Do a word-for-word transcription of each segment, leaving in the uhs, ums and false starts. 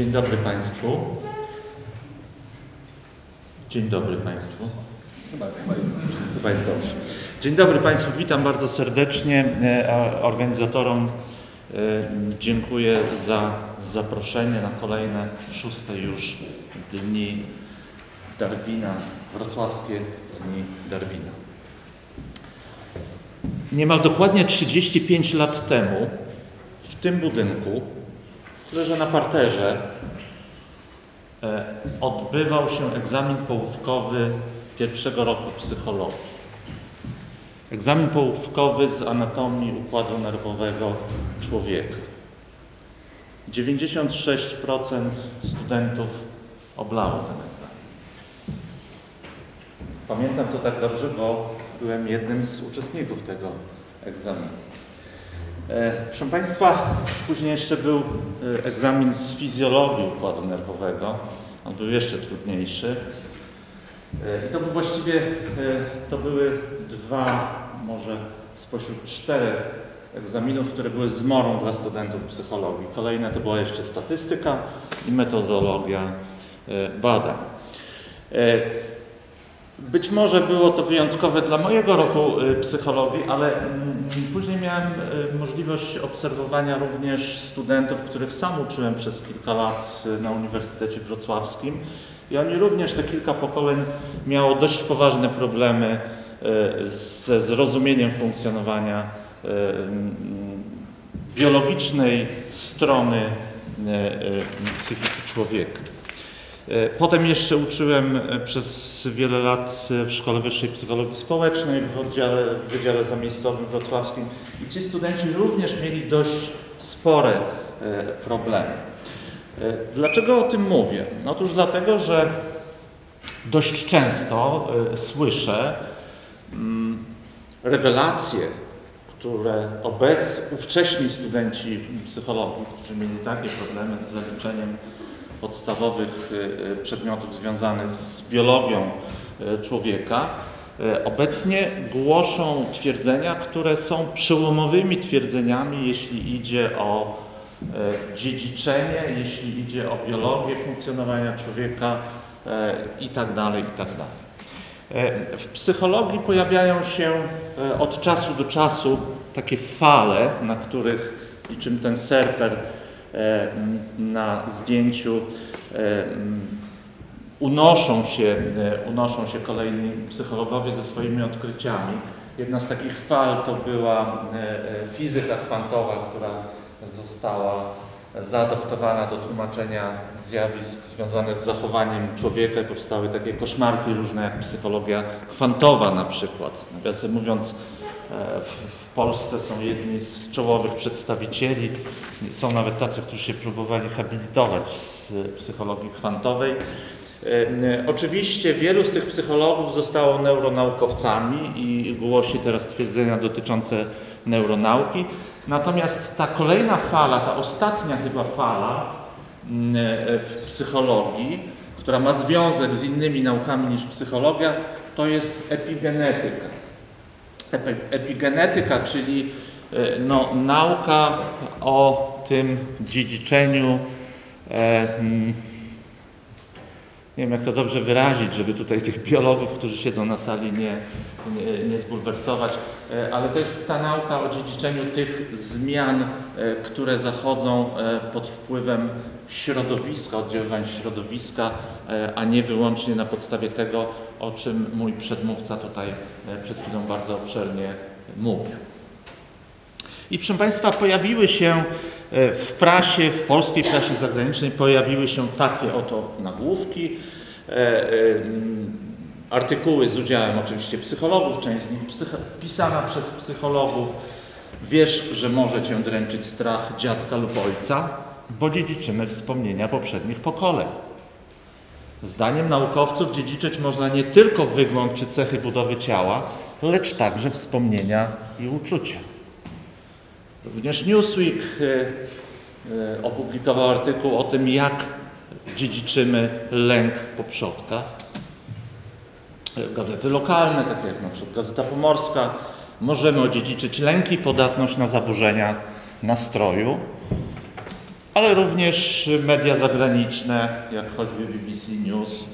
Dzień dobry Państwu. Dzień dobry Państwu. Chyba, chyba, jest dobrze. Chyba jest dobrze. Dzień dobry Państwu, witam bardzo serdecznie. Organizatorom dziękuję za zaproszenie na kolejne szóste już Dni Darwina, wrocławskie Dni Darwina. Niemal dokładnie trzydzieści pięć lat temu w tym budynku, leży na parterze, odbywał się egzamin połówkowy pierwszego roku psychologii. Egzamin połówkowy z anatomii układu nerwowego człowieka. dziewięćdziesiąt sześć procent studentów oblało ten egzamin. Pamiętam to tak dobrze, bo byłem jednym z uczestników tego egzaminu. Proszę Państwa, później jeszcze był egzamin z fizjologii układu nerwowego. On był jeszcze trudniejszy. I to był właściwie, to były dwa, może spośród czterech egzaminów, które były zmorą dla studentów psychologii. Kolejne to była jeszcze statystyka i metodologia badań. Być może było to wyjątkowe dla mojego roku psychologii, ale później miałem możliwość obserwowania również studentów, których sam uczyłem przez kilka lat na Uniwersytecie Wrocławskim. I oni również, te kilka pokoleń, miało dość poważne problemy ze zrozumieniem funkcjonowania biologicznej strony psychiki człowieka. Potem jeszcze uczyłem przez wiele lat w Szkole Wyższej Psychologii Społecznej w oddziale, w Wydziale Zamiejscowym Wrocławskim i ci studenci również mieli dość spore problemy. Dlaczego o tym mówię? Otóż dlatego, że dość często słyszę rewelacje, które obecnie, ówcześni studenci psychologii, którzy mieli takie problemy z zaliczeniem podstawowych przedmiotów związanych z biologią człowieka, obecnie głoszą twierdzenia, które są przełomowymi twierdzeniami, jeśli idzie o dziedziczenie, jeśli idzie o biologię funkcjonowania człowieka i tak dalej, i tak dalej. W psychologii pojawiają się od czasu do czasu takie fale, na których, niczym ten surfer na zdjęciu, unoszą się, unoszą się kolejni psychologowie ze swoimi odkryciami. Jedna z takich fal to była fizyka kwantowa, która została zaadoptowana do tłumaczenia zjawisk związanych z zachowaniem człowieka. Powstały takie koszmarki różne, jak psychologia kwantowa na przykład. Nawiasem mówiąc, w Polsce są jedni z czołowych przedstawicieli, są nawet tacy, którzy się próbowali habilitować z psychologii kwantowej. Oczywiście wielu z tych psychologów zostało neuronaukowcami i głosi teraz twierdzenia dotyczące neuronauki. Natomiast ta kolejna fala, ta ostatnia chyba fala w psychologii, która ma związek z innymi naukami niż psychologia, to jest epigenetyka. Epigenetyka, czyli no, nauka o tym dziedziczeniu, e, nie wiem jak to dobrze wyrazić, żeby tutaj tych biologów, którzy siedzą na sali nie, nie, nie zbulwersować, ale to jest ta nauka o dziedziczeniu tych zmian, które zachodzą pod wpływem środowiska, oddziaływań środowiska, a nie wyłącznie na podstawie tego, o czym mój przedmówca tutaj przed chwilą bardzo obszernie mówił. I proszę Państwa, pojawiły się w prasie, w polskiej prasie zagranicznej, pojawiły się takie oto nagłówki, artykuły z udziałem oczywiście psychologów, część z nich pisana przez psychologów. Wiesz, że może Cię dręczyć strach dziadka lub ojca, bo dziedziczymy wspomnienia poprzednich pokoleń. Zdaniem naukowców dziedziczyć można nie tylko wygląd czy cechy budowy ciała, lecz także wspomnienia i uczucia. Również Newsweek opublikował artykuł o tym, jak dziedziczymy lęk po przodkach. Gazety lokalne, takie jak na przykład Gazeta Pomorska, możemy odziedziczyć lęki, podatność na zaburzenia nastroju. ale również media zagraniczne, jak choćby B B C News,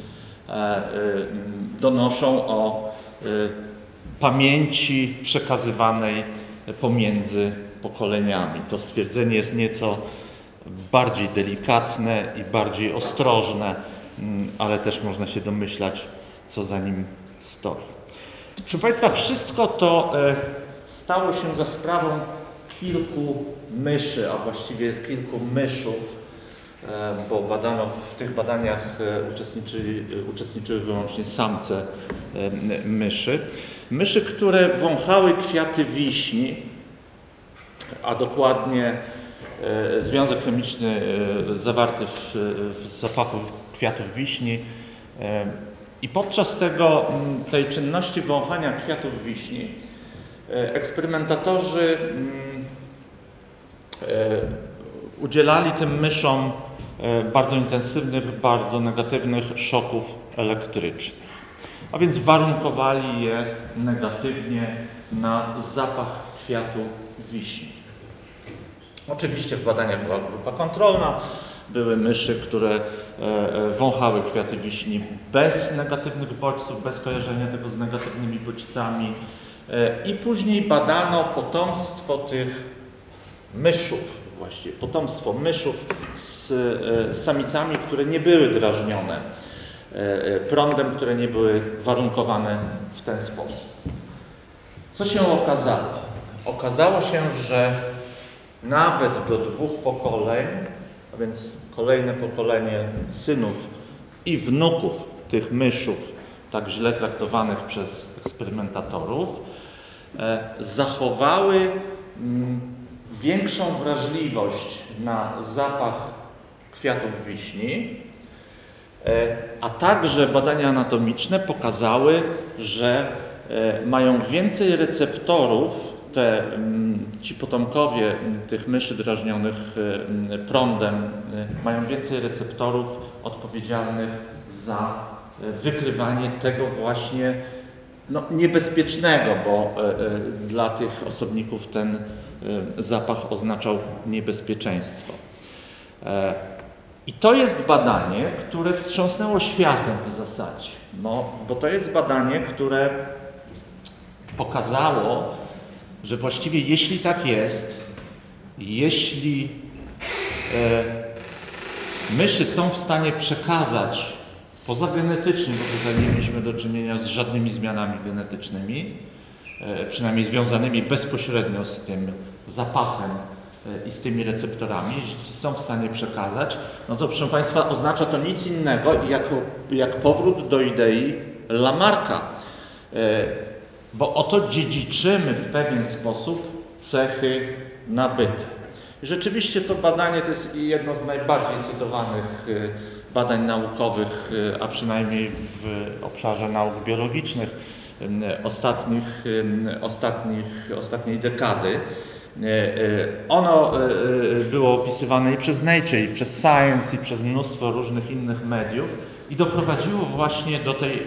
donoszą o pamięci przekazywanej pomiędzy pokoleniami. To stwierdzenie jest nieco bardziej delikatne i bardziej ostrożne, ale też można się domyślać, co za nim stoi. Proszę Państwa, wszystko to stało się za sprawą kilku myszy, a właściwie kilku myszów, bo badano, w tych badaniach uczestniczyli, uczestniczyły wyłącznie samce myszy. Myszy, które wąchały kwiaty wiśni, a dokładnie związek chemiczny zawarty w, w zapachu kwiatów wiśni. I podczas tego, tej czynności wąchania kwiatów wiśni eksperymentatorzy udzielali tym myszom bardzo intensywnych, bardzo negatywnych szoków elektrycznych. A więc warunkowali je negatywnie na zapach kwiatu wiśni. Oczywiście w badaniach była grupa kontrolna. Były myszy, które wąchały kwiaty wiśni bez negatywnych bodźców, bez kojarzenia tego z negatywnymi bodźcami. I później badano potomstwo tych myszów, właściwie potomstwo myszów z samicami, które nie były drażnione prądem, które nie były warunkowane w ten sposób. Co się okazało? Okazało się, że nawet do dwóch pokoleń, a więc kolejne pokolenie synów i wnuków tych myszów, tak źle traktowanych przez eksperymentatorów, zachowały większą wrażliwość na zapach kwiatów wiśni, a także badania anatomiczne pokazały, że mają więcej receptorów, te, ci potomkowie tych myszy drażnionych prądem, mają więcej receptorów odpowiedzialnych za wykrywanie tego właśnie no, niebezpiecznego, bo dla tych osobników ten zapach oznaczał niebezpieczeństwo. I to jest badanie, które wstrząsnęło światem w zasadzie, no, bo to jest badanie, które pokazało, że właściwie jeśli tak jest, jeśli e, myszy są w stanie przekazać poza genetycznie, bo tutaj nie mieliśmy do czynienia z żadnymi zmianami genetycznymi, e, przynajmniej związanymi bezpośrednio z tym zapachem e, i z tymi receptorami, jeśli są w stanie przekazać, no to proszę Państwa oznacza to nic innego jak, jak powrót do idei Lamarcka. E, Bo oto dziedziczymy w pewien sposób cechy nabyte. I rzeczywiście to badanie to jest jedno z najbardziej cytowanych badań naukowych, a przynajmniej w obszarze nauk biologicznych ostatnich, ostatnich, ostatniej dekady. Ono było opisywane i przez Nature, i przez Science, i przez mnóstwo różnych innych mediów i doprowadziło właśnie do tej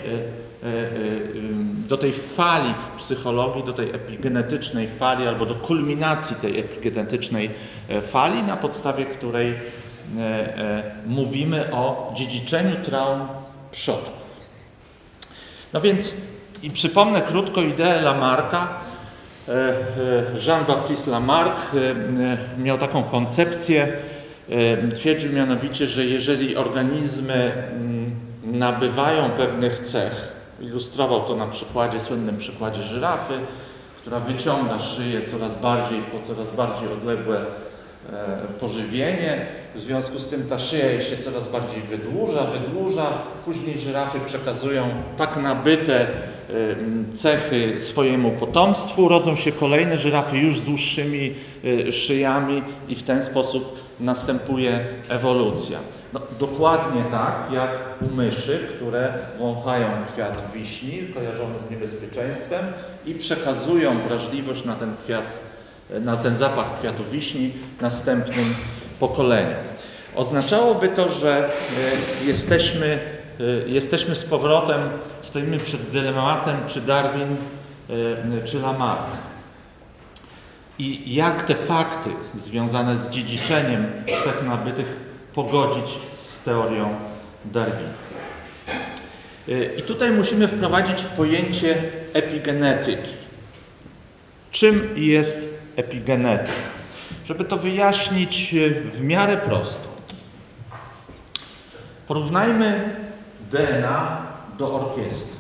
do tej fali w psychologii, do tej epigenetycznej fali albo do kulminacji tej epigenetycznej fali, na podstawie której mówimy o dziedziczeniu traum przodków. No więc i przypomnę krótko ideę Lamarcka. Jean-Baptiste Lamarck miał taką koncepcję, twierdził mianowicie, że jeżeli organizmy nabywają pewnych cech, ilustrował to na przykładzie, słynnym przykładzie żyrafy, która wyciąga szyję coraz bardziej po coraz bardziej odległe e, pożywienie. W związku z tym ta szyja jej się coraz bardziej wydłuża, wydłuża. Później żyrafy przekazują tak nabyte e, cechy swojemu potomstwu. Rodzą się kolejne żyrafy już z dłuższymi e, szyjami i w ten sposób następuje ewolucja. No, dokładnie tak jak u myszy, które wąchają kwiat wiśni, kojarzony z niebezpieczeństwem i przekazują wrażliwość na ten kwiat, na ten zapach kwiatu wiśni następnym pokoleniom. Oznaczałoby to, że jesteśmy, jesteśmy z powrotem, stoimy przed dylematem, czy Darwin, czy Lamarck. i jak te fakty związane z dziedziczeniem cech nabytych pogodzić z teorią Darwina. I tutaj musimy wprowadzić pojęcie epigenetyki. Czym jest epigenetyka? Żeby to wyjaśnić w miarę prosto. Porównajmy D N A do orkiestry.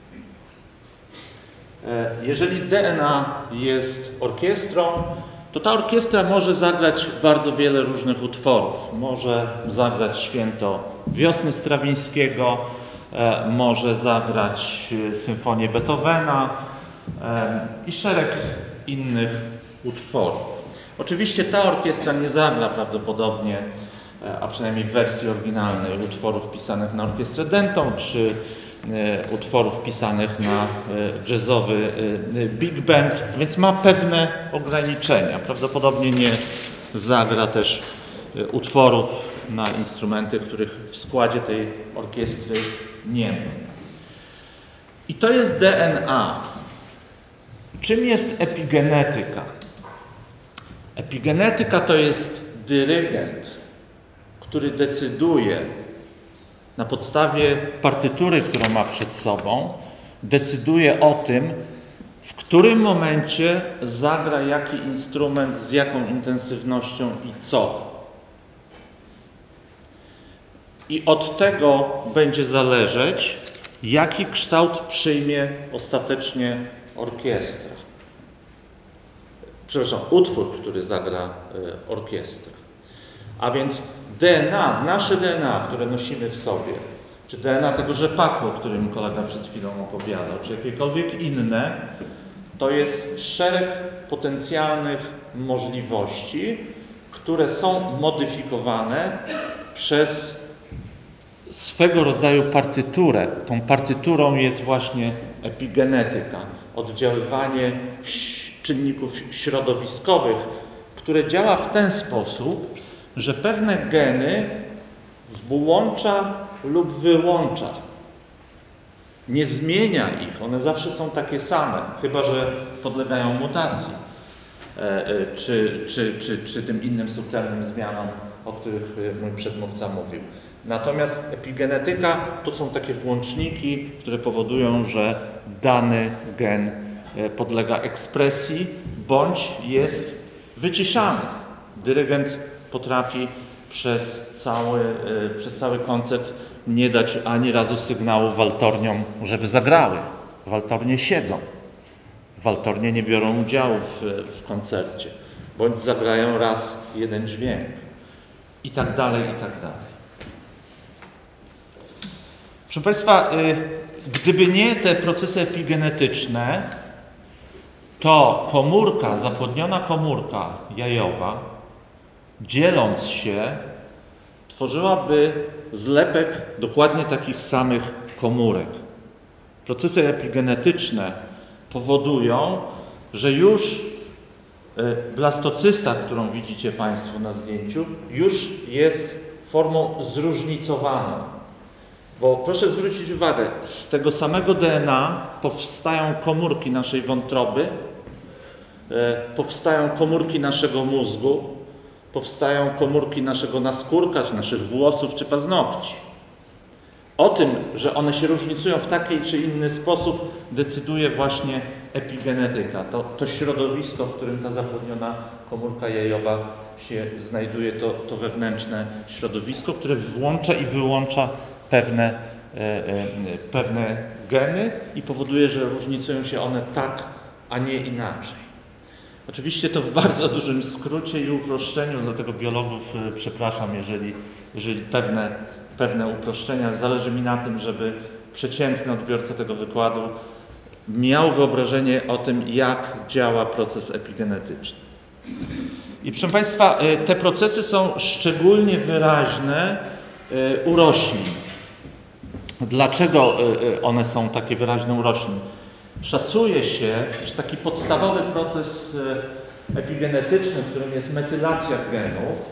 Jeżeli D N A jest orkiestrą, to ta orkiestra może zagrać bardzo wiele różnych utworów. Może zagrać Święto Wiosny Strawińskiego, może zagrać symfonię Beethovena i szereg innych utworów. Oczywiście ta orkiestra nie zagra prawdopodobnie, a przynajmniej w wersji oryginalnej, utworów pisanych na orkiestrę dętą, czy utworów pisanych na jazzowy big band, więc ma pewne ograniczenia. Prawdopodobnie nie zagra też utworów na instrumenty, których w składzie tej orkiestry nie ma. I to jest D N A. Czym jest epigenetyka? Epigenetyka to jest dyrygent, który decyduje na podstawie partytury, którą ma przed sobą, decyduje o tym, w którym momencie zagra jaki instrument, z jaką intensywnością i co. I od tego będzie zależeć, jaki kształt przyjmie ostatecznie orkiestra. Przepraszam, utwór, który zagra y, orkiestra. A więc D N A, nasze D N A, które nosimy w sobie, czy D N A tego rzepaku, o którym kolega przed chwilą opowiadał, czy jakiekolwiek inne, to jest szereg potencjalnych możliwości, które są modyfikowane przez swego rodzaju partyturę. Tą partyturą jest właśnie epigenetyka, oddziaływanie czynników środowiskowych, które działa w ten sposób, że pewne geny włącza lub wyłącza. Nie zmienia ich, one zawsze są takie same, chyba że podlegają mutacji, czy, czy, czy, czy tym innym subtelnym zmianom, o których mój przedmówca mówił. Natomiast epigenetyka to są takie włączniki, które powodują, że dany gen podlega ekspresji bądź jest wyciszany. Dyrygent potrafi przez cały, przez cały koncert nie dać ani razu sygnału waltorniom, żeby zagrały. Waltornie siedzą. Waltornie nie biorą udziału w, w koncercie. Bądź zagrają raz jeden dźwięk. I tak dalej, i tak dalej. Proszę Państwa, gdyby nie te procesy epigenetyczne, to komórka, zapłodniona komórka jajowa, dzieląc się, tworzyłaby zlepek dokładnie takich samych komórek. Procesy epigenetyczne powodują, że już blastocysta, którą widzicie Państwo na zdjęciu, już jest formą zróżnicowaną. Bo proszę zwrócić uwagę, z tego samego D N A powstają komórki naszej wątroby, powstają komórki naszego mózgu, powstają komórki naszego naskórka, czy naszych włosów, czy paznokci. O tym, że one się różnicują w taki czy inny sposób, decyduje właśnie epigenetyka. To, to środowisko, w którym ta zapłodniona komórka jajowa się znajduje, to, to wewnętrzne środowisko, które włącza i wyłącza pewne, e, e, pewne geny i powoduje, że różnicują się one tak, a nie inaczej. Oczywiście to w bardzo dużym skrócie i uproszczeniu, dlatego biologów e, przepraszam, jeżeli, jeżeli pewne, pewne uproszczenia. Zależy mi na tym, żeby przeciętny odbiorca tego wykładu miał wyobrażenie o tym, jak działa proces epigenetyczny. I proszę Państwa, te procesy są szczególnie wyraźne u roślin. Dlaczego one są takie wyraźne u roślin? Szacuje się, że taki podstawowy proces epigenetyczny, którym jest metylacja genów,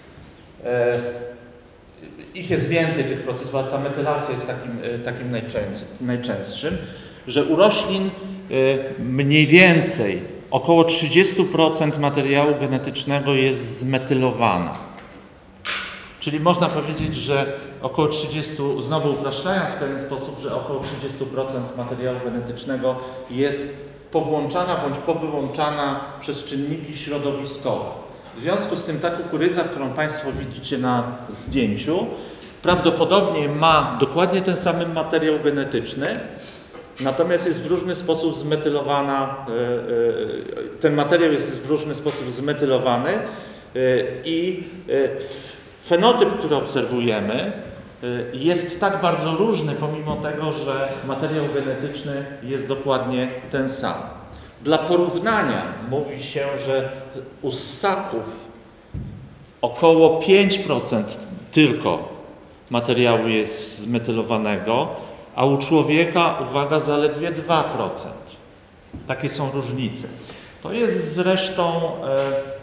ich jest więcej tych procesów, ale ta metylacja jest takim, takim najczęstszym, że u roślin mniej więcej około trzydzieści procent materiału genetycznego jest zmetylowane. Czyli można powiedzieć, że około trzydzieści procent, znowu upraszczając w pewien sposób, że około trzydzieści procent materiału genetycznego jest powłączana bądź powyłączana przez czynniki środowiskowe. W związku z tym ta kukurydza, którą Państwo widzicie na zdjęciu, prawdopodobnie ma dokładnie ten sam materiał genetyczny, natomiast jest w różny sposób zmetylowana, ten materiał jest w różny sposób zmetylowany i fenotyp, który obserwujemy, jest tak bardzo różny, pomimo tego, że materiał genetyczny jest dokładnie ten sam. Dla porównania mówi się, że u ssaków około pięć procent tylko materiału jest zmetylowanego, a u człowieka, uwaga, zaledwie dwa procent. Takie są różnice. To jest zresztą e,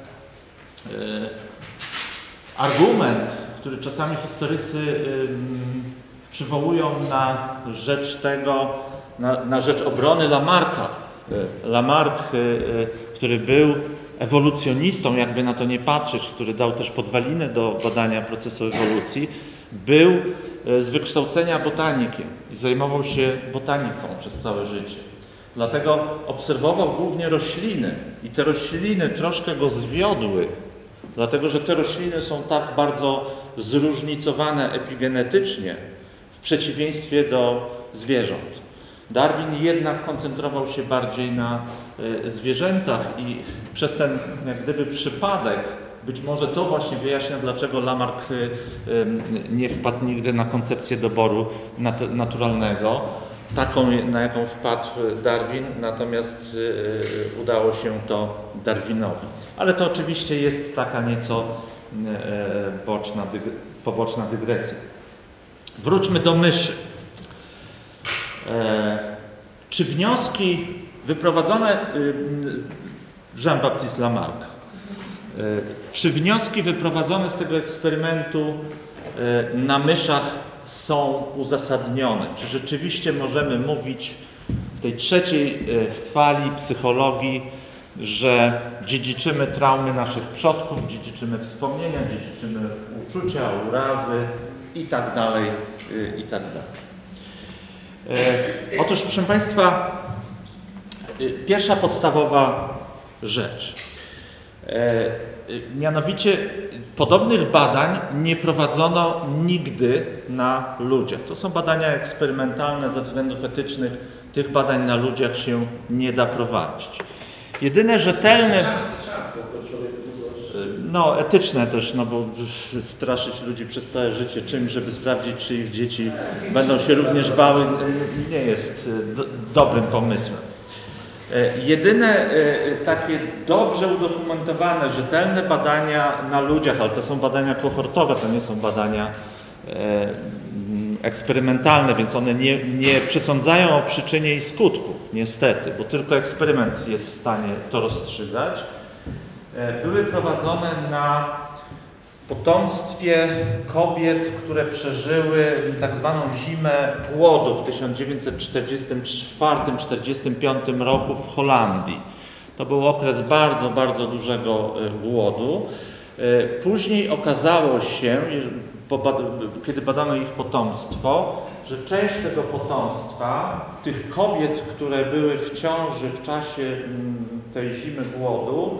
e, argument, który czasami historycy y, przywołują na rzecz tego, na, na rzecz obrony Lamarcka. Lamarck, y, y, który był ewolucjonistą, jakby na to nie patrzeć, który dał też podwaliny do badania procesu ewolucji, był y, z wykształcenia botanikiem i zajmował się botaniką przez całe życie. Dlatego obserwował głównie rośliny i te rośliny troszkę go zwiodły, dlatego że te rośliny są tak bardzo zróżnicowane epigenetycznie w przeciwieństwie do zwierząt. Darwin jednak koncentrował się bardziej na y, zwierzętach i przez ten jak gdyby przypadek, być może to właśnie wyjaśnia, dlaczego Lamarck y, y, nie wpadł nigdy na koncepcję doboru nat naturalnego, taką, na jaką wpadł Darwin, natomiast y, udało się to Darwinowi. Ale to oczywiście jest taka nieco y, boczna, dyg poboczna dygresja. Wróćmy do myszy. E, czy wnioski wyprowadzone, y, Jean-Baptiste Lamarck, y, czy wnioski wyprowadzone z tego eksperymentu y, na myszach są uzasadnione? Czy rzeczywiście możemy mówić w tej trzeciej fali psychologii, że dziedziczymy traumy naszych przodków, dziedziczymy wspomnienia, dziedziczymy uczucia, urazy i tak dalej, i tak dalej. Otóż, proszę Państwa, pierwsza podstawowa rzecz. Mianowicie podobnych badań nie prowadzono nigdy na ludziach. To są badania eksperymentalne, ze względów etycznych tych badań na ludziach się nie da prowadzić. Jedyne rzetelne... No, etyczne też, no bo straszyć ludzi przez całe życie czymś, żeby sprawdzić, czy ich dzieci będą się również bały, nie jest do, dobrym pomysłem. Jedyne takie dobrze udokumentowane, rzetelne badania na ludziach, ale to są badania kohortowe, to nie są badania eksperymentalne, więc one nie, nie przesądzają o przyczynie i skutku, niestety, bo tylko eksperyment jest w stanie to rozstrzygać. Były prowadzone na potomstwie kobiet, które przeżyły tak zwaną zimę głodu w tysiąc dziewięćset czterdziestym czwartym do czterdziestego piątego roku w Holandii. To był okres bardzo, bardzo dużego głodu. Później okazało się, kiedy badano ich potomstwo, że część tego potomstwa, tych kobiet, które były w ciąży w czasie tej zimy głodu,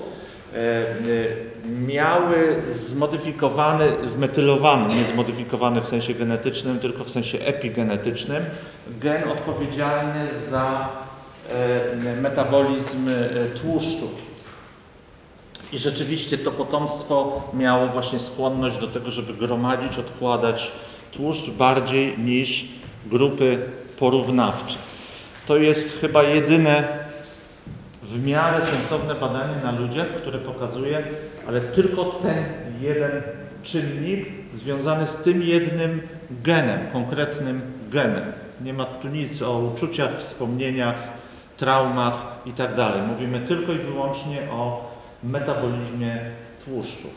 miały zmodyfikowany, zmetylowany, nie zmodyfikowany w sensie genetycznym, tylko w sensie epigenetycznym, gen odpowiedzialny za metabolizm tłuszczów. I rzeczywiście to potomstwo miało właśnie skłonność do tego, żeby gromadzić, odkładać tłuszcz bardziej niż grupy porównawcze. To jest chyba jedyne w miarę sensowne badanie na ludziach, które pokazuje, ale tylko ten jeden czynnik związany z tym jednym genem, konkretnym genem. Nie ma tu nic o uczuciach, wspomnieniach, traumach i tak dalej. Mówimy tylko i wyłącznie o metabolizmie tłuszczów.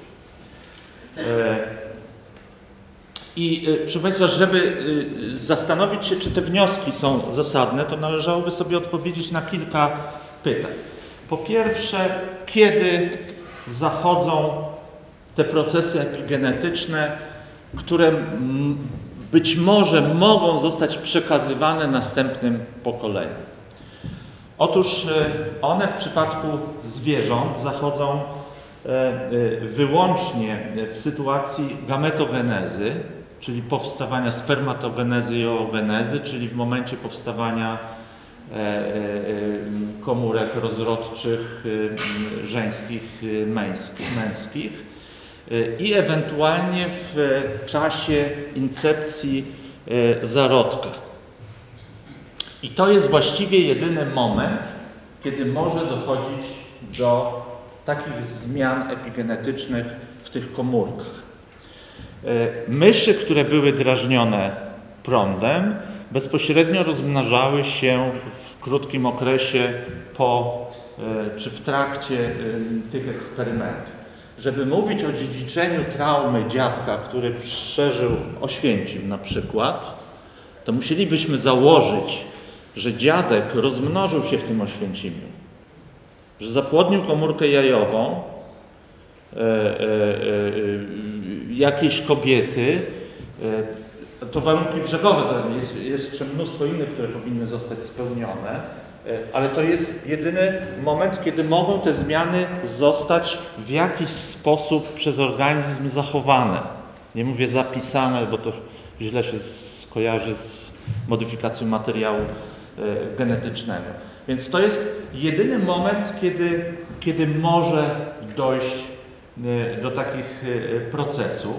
I proszę Państwa, żeby zastanowić się, czy te wnioski są zasadne, to należałoby sobie odpowiedzieć na kilka pytań. Po pierwsze, kiedy zachodzą te procesy epigenetyczne, które być może mogą zostać przekazywane następnym pokoleniom. Otóż one w przypadku zwierząt zachodzą wyłącznie w sytuacji gametogenezy, czyli powstawania spermatogenezy i oogenezy, czyli w momencie powstawania komórek rozrodczych żeńskich, męskich i ewentualnie w czasie incepcji zarodka. I to jest właściwie jedyny moment, kiedy może dochodzić do takich zmian epigenetycznych w tych komórkach. Myszy, które były drażnione prądem, bezpośrednio rozmnażały się w krótkim okresie po czy w trakcie tych eksperymentów. Żeby mówić o dziedziczeniu traumy dziadka, który przeżył Oświęcim na przykład, to musielibyśmy założyć, że dziadek rozmnożył się w tym Oświęcimiu, że zapłodnił komórkę jajową e, e, e, jakiejś kobiety. E, to warunki brzegowe, to jest, jest jeszcze mnóstwo innych, które powinny zostać spełnione, e, ale to jest jedyny moment, kiedy mogą te zmiany zostać w jakiś sposób przez organizm zachowane. Nie mówię zapisane, bo to źle się skojarzy z modyfikacją materiału genetycznego. Więc to jest jedyny moment, kiedy, kiedy może dojść do takich procesów.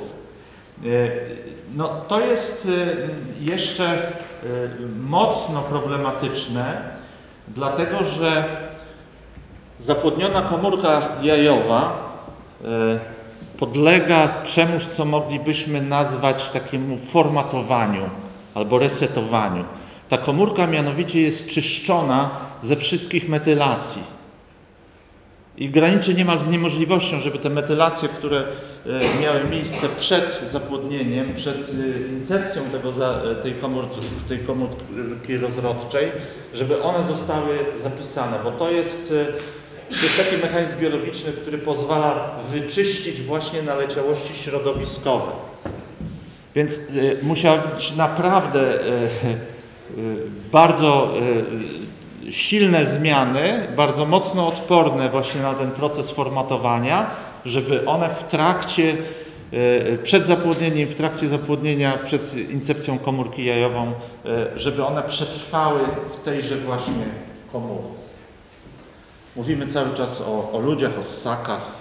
No, to jest jeszcze mocno problematyczne, dlatego że zapłodniona komórka jajowa podlega czemuś, co moglibyśmy nazwać takiemu formatowaniu albo resetowaniu. Ta komórka mianowicie jest czyszczona ze wszystkich metylacji i graniczy niemal z niemożliwością, żeby te metylacje, które miały miejsce przed zapłodnieniem, przed incepcją tego, tej, komórki, tej komórki rozrodczej, żeby one zostały zapisane, bo to jest, to jest taki mechanizm biologiczny, który pozwala wyczyścić właśnie naleciałości środowiskowe. Więc musiały być naprawdę bardzo silne zmiany, bardzo mocno odporne właśnie na ten proces formatowania, żeby one w trakcie, przed zapłodnieniem, w trakcie zapłodnienia, przed incepcją komórki jajową, żeby one przetrwały w tejże właśnie komórce. Mówimy cały czas o, o ludziach, o ssakach.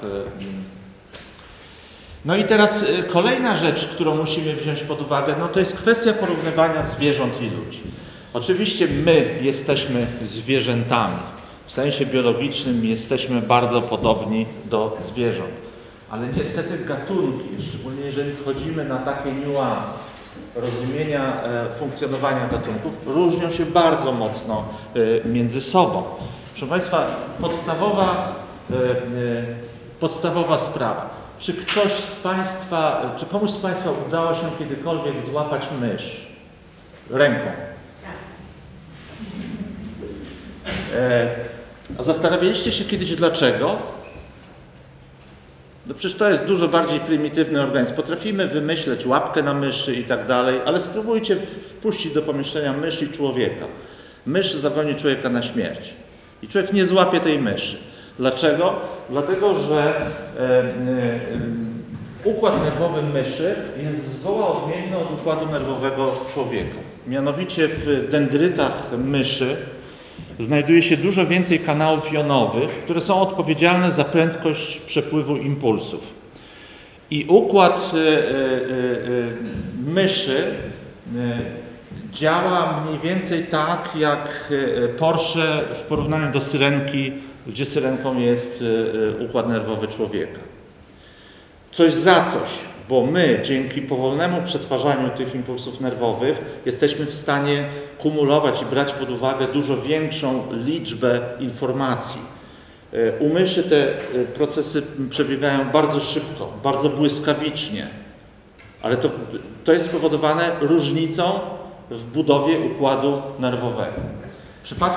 No i teraz kolejna rzecz, którą musimy wziąć pod uwagę, no to jest kwestia porównywania zwierząt i ludzi. Oczywiście my jesteśmy zwierzętami. W sensie biologicznym jesteśmy bardzo podobni do zwierząt. Ale niestety gatunki, szczególnie jeżeli wchodzimy na takie niuanse rozumienia e, funkcjonowania gatunków, różnią się bardzo mocno e, między sobą. Proszę Państwa, podstawowa, e, e, podstawowa sprawa. Czy ktoś z Państwa, czy komuś z Państwa udało się kiedykolwiek złapać mysz ręką? E, a zastanawialiście się kiedyś dlaczego? No przecież to jest dużo bardziej prymitywny organizm. Potrafimy wymyśleć łapkę na myszy i tak dalej, ale spróbujcie wpuścić do pomieszczenia mysz i człowieka. Mysz zagoni człowieka na śmierć. I człowiek nie złapie tej myszy. Dlaczego? Dlatego, że e, e, układ nerwowy myszy jest zgoła odmienny od układu nerwowego człowieka. Mianowicie w dendrytach myszy znajduje się dużo więcej kanałów jonowych, które są odpowiedzialne za prędkość przepływu impulsów. I układ y, y, y, myszy y, działa mniej więcej tak jak Porsche w porównaniu do syrenki, gdzie syrenką jest y, y, układ nerwowy człowieka. Coś za coś, bo my dzięki powolnemu przetwarzaniu tych impulsów nerwowych jesteśmy w stanie kumulować i brać pod uwagę dużo większą liczbę informacji. U myszy te procesy przebiegają bardzo szybko, bardzo błyskawicznie, ale to, to jest spowodowane różnicą w budowie układu nerwowego. W przypadku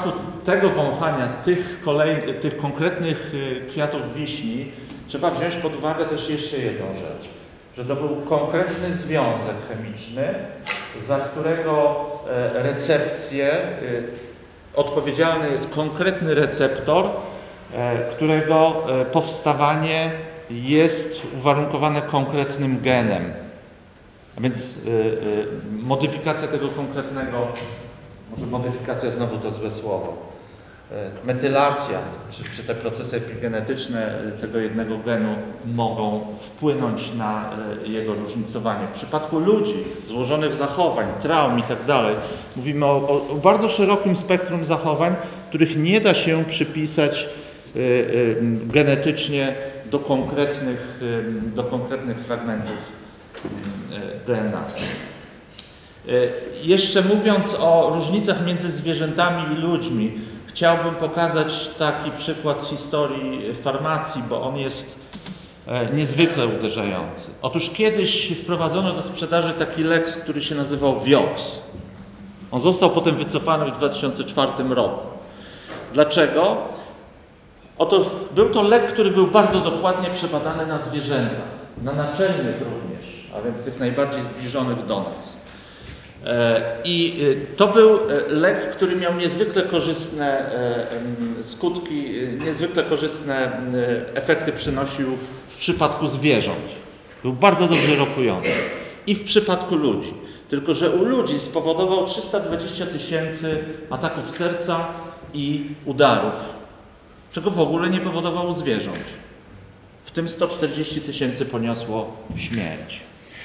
tego wąchania tych, kolej, tych konkretnych kwiatów wiśni trzeba wziąć pod uwagę też jeszcze jedną rzecz, że to był konkretny związek chemiczny, za którego recepcję odpowiedzialny jest konkretny receptor, którego powstawanie jest uwarunkowane konkretnym genem. A więc modyfikacja tego konkretnego, może modyfikacja znowu to złe słowo, metylacja, czy, czy te procesy epigenetyczne tego jednego genu mogą wpłynąć na jego różnicowanie. W przypadku ludzi, złożonych zachowań, traum i tak dalej, mówimy o, o bardzo szerokim spektrum zachowań, których nie da się przypisać y, y, genetycznie do konkretnych, y, do konkretnych fragmentów y, D N A. Y, jeszcze mówiąc o różnicach między zwierzętami i ludźmi, chciałbym pokazać taki przykład z historii farmacji, bo on jest niezwykle uderzający. Otóż kiedyś wprowadzono do sprzedaży taki lek, który się nazywał Vioxx. On został potem wycofany w dwa tysiące czwartym roku. Dlaczego? Oto był to lek, który był bardzo dokładnie przebadany na zwierzętach, na naczelnych również, a więc tych najbardziej zbliżonych do nas. I to był lek, który miał niezwykle korzystne skutki, niezwykle korzystne efekty przynosił w przypadku zwierząt. Był bardzo dobrze rokujący. I w przypadku ludzi. Tylko że u ludzi spowodował trzysta dwadzieścia tysięcy ataków serca i udarów, czego w ogóle nie powodował u zwierząt. W tym sto czterdzieści tysięcy poniosło śmierć.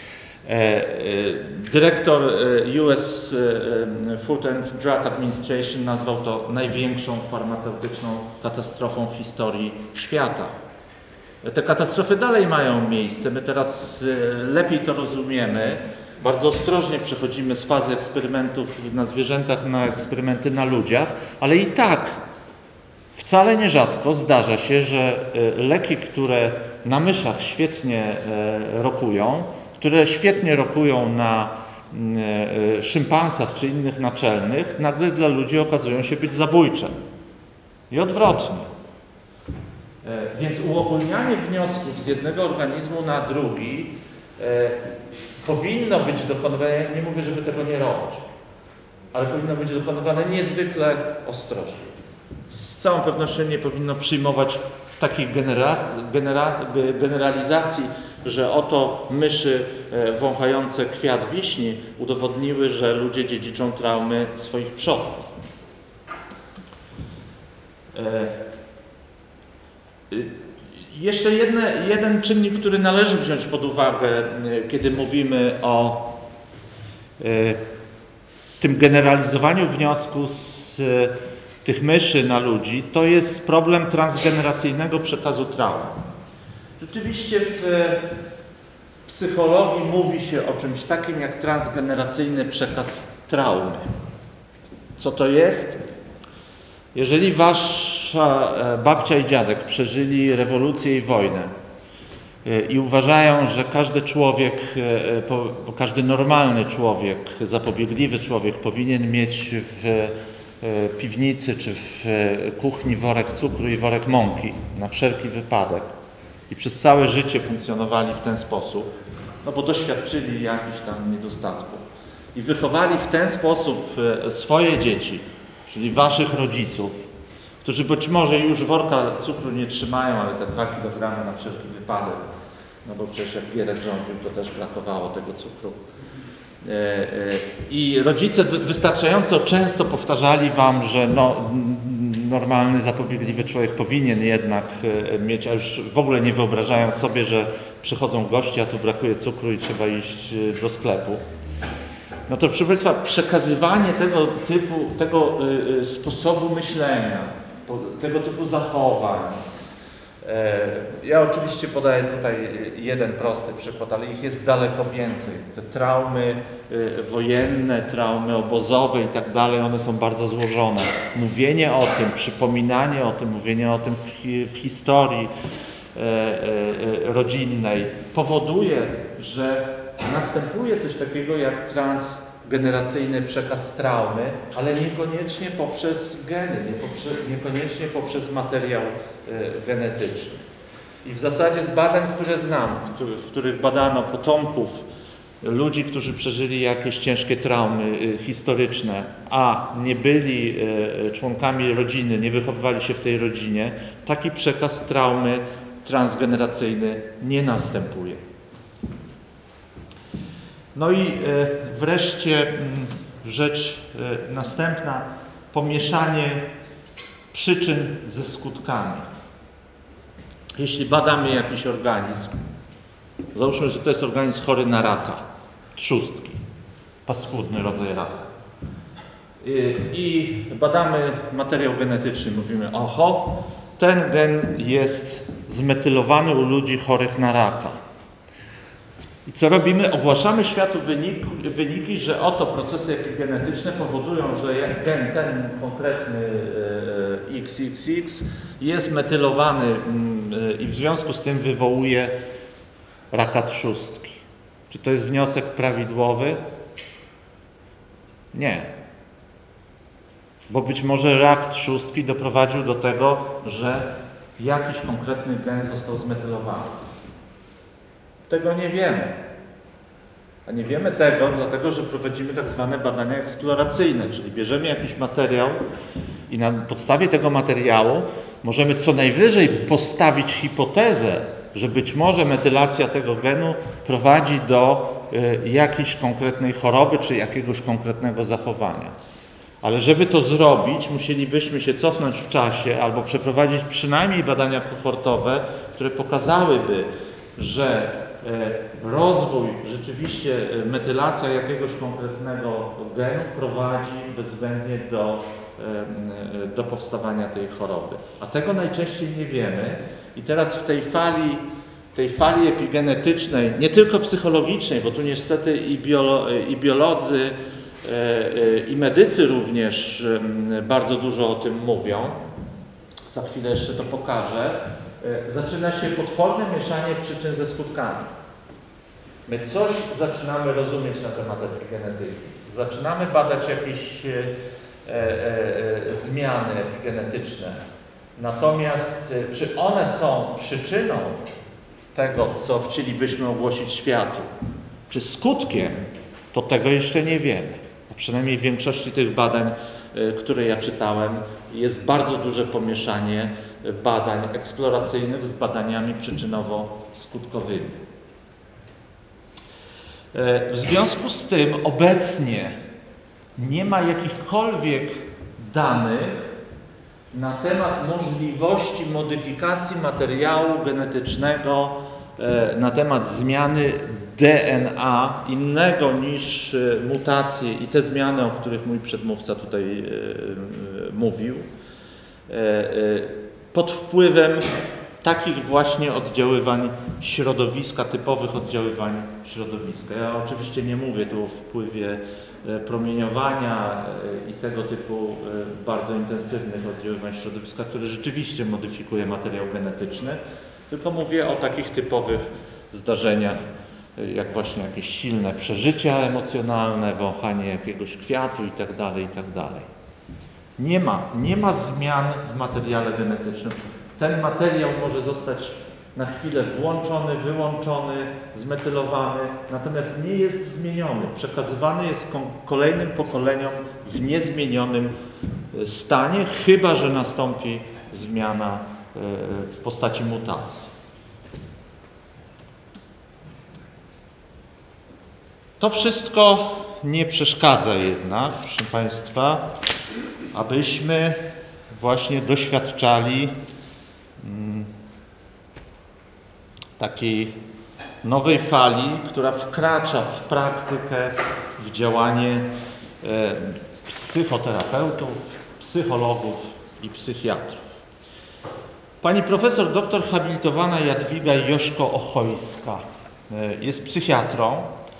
Dyrektor U S Food and Drug Administration nazwał to największą farmaceutyczną katastrofą w historii świata. Te katastrofy dalej mają miejsce, my teraz lepiej to rozumiemy, bardzo ostrożnie przechodzimy z fazy eksperymentów na zwierzętach na eksperymenty na ludziach, ale i tak wcale nierzadko zdarza się, że leki, które na myszach świetnie rokują, które świetnie rokują na szympansach czy innych naczelnych, nagle dla ludzi okazują się być zabójcze. I odwrotnie. Więc uogólnianie wniosków z jednego organizmu na drugi powinno być dokonywane, nie mówię, żeby tego nie robić, ale powinno być dokonywane niezwykle ostrożnie. Z całą pewnością nie powinno przyjmować takich genera genera generalizacji, że oto myszy wąchające kwiat wiśni udowodniły, że ludzie dziedziczą traumy swoich przodków. Jeszcze jedne, jeden czynnik, który należy wziąć pod uwagę, kiedy mówimy o tym generalizowaniu wniosku z tych myszy na ludzi, to jest problem transgeneracyjnego przekazu traum. Rzeczywiście w psychologii mówi się o czymś takim jak transgeneracyjny przekaz traumy. Co to jest? Jeżeli wasza babcia i dziadek przeżyli rewolucję i wojnę i uważają, że każdy człowiek, każdy normalny człowiek, zapobiegliwy człowiek powinien mieć w piwnicy czy w kuchni worek cukru i worek mąki na wszelki wypadek i przez całe życie funkcjonowali w ten sposób, no bo doświadczyli jakichś tam niedostatków i wychowali w ten sposób swoje dzieci, czyli waszych rodziców, którzy być może już worka cukru nie trzymają, ale te dwa kilogramy na wszelki wypadek, no bo przecież jak Gierek rządził, to też brakowało tego cukru. I rodzice wystarczająco często powtarzali wam, że no, normalny, zapobiegliwy człowiek powinien jednak mieć, a już w ogóle nie wyobrażają sobie, że przychodzą goście, a tu brakuje cukru i trzeba iść do sklepu. No to proszę Państwa, przekazywanie tego typu, tego sposobu myślenia, tego typu zachowań. Ja oczywiście podaję tutaj jeden prosty przykład, ale ich jest daleko więcej. Te traumy wojenne, traumy obozowe i tak dalej, one są bardzo złożone. Mówienie o tym, przypominanie o tym, mówienie o tym w, hi w historii rodzinnej powoduje, że następuje coś takiego jak trans transgeneracyjny przekaz traumy, ale niekoniecznie poprzez geny, nie poprze, niekoniecznie poprzez materiał y, genetyczny. I w zasadzie z badań, które znam, który, w których badano potomków ludzi, którzy przeżyli jakieś ciężkie traumy y, historyczne, a nie byli y, członkami rodziny, nie wychowywali się w tej rodzinie, taki przekaz traumy transgeneracyjny nie następuje. No i y, wreszcie y, rzecz y, następna, pomieszanie przyczyn ze skutkami. Jeśli badamy jakiś organizm, załóżmy, że to jest organizm chory na raka, trzustki, paskudny rodzaj raka. I, i badamy materiał genetyczny, mówimy, oho, ten gen jest zmetylowany u ludzi chorych na raka. I co robimy? Ogłaszamy światu wyniki, wyniki, że oto procesy epigenetyczne powodują, że gen ten konkretny e, X X X jest metylowany e, i w związku z tym wywołuje raka trzustki. Czy to jest wniosek prawidłowy? Nie. Bo być może rak trzustki doprowadził do tego, że jakiś konkretny gen został zmetylowany. Tego nie wiemy. A nie wiemy tego, dlatego że prowadzimy tak zwane badania eksploracyjne, czyli bierzemy jakiś materiał i na podstawie tego materiału możemy co najwyżej postawić hipotezę, że być może metylacja tego genu prowadzi do y, jakiejś konkretnej choroby czy jakiegoś konkretnego zachowania. Ale żeby to zrobić, musielibyśmy się cofnąć w czasie albo przeprowadzić przynajmniej badania kohortowe, które pokazałyby, że rozwój, rzeczywiście metylacja jakiegoś konkretnego genu prowadzi bezwzględnie do, do powstawania tej choroby. A tego najczęściej nie wiemy i teraz w tej fali, tej fali epigenetycznej, nie tylko psychologicznej, bo tu niestety i, biolo, i biolodzy, i medycy również bardzo dużo o tym mówią, za chwilę jeszcze to pokażę, zaczyna się potworne mieszanie przyczyn ze skutkami. My coś zaczynamy rozumieć na temat epigenetyki. Zaczynamy badać jakieś e, e, e, zmiany epigenetyczne. Natomiast e, czy one są przyczyną tego, co chcielibyśmy ogłosić światu, czy skutkiem, to tego jeszcze nie wiemy. A przynajmniej w większości tych badań, e, które ja czytałem, jest bardzo duże pomieszanie badań eksploracyjnych z badaniami przyczynowo-skutkowymi. W związku z tym obecnie nie ma jakichkolwiek danych na temat możliwości modyfikacji materiału genetycznego, na temat zmiany D N A innego niż mutacje i te zmiany, o których mój przedmówca tutaj mówił, pod wpływem takich właśnie oddziaływań środowiska, typowych oddziaływań środowiska. Ja oczywiście nie mówię tu o wpływie promieniowania i tego typu bardzo intensywnych oddziaływań środowiska, które rzeczywiście modyfikuje materiał genetyczny, tylko mówię o takich typowych zdarzeniach, jak właśnie jakieś silne przeżycia emocjonalne, wąchanie jakiegoś kwiatu itd., itd. Nie ma, nie ma zmian w materiale genetycznym. Ten materiał może zostać na chwilę włączony, wyłączony, zmetylowany, natomiast nie jest zmieniony. Przekazywany jest kolejnym pokoleniom w niezmienionym stanie, chyba że nastąpi zmiana w postaci mutacji. To wszystko nie przeszkadza jednak, proszę Państwa, abyśmy właśnie doświadczali takiej nowej fali, która wkracza w praktykę, w działanie psychoterapeutów, psychologów i psychiatrów. Pani profesor doktor habilitowana Jadwiga Joszko-Ochojska jest psychiatrą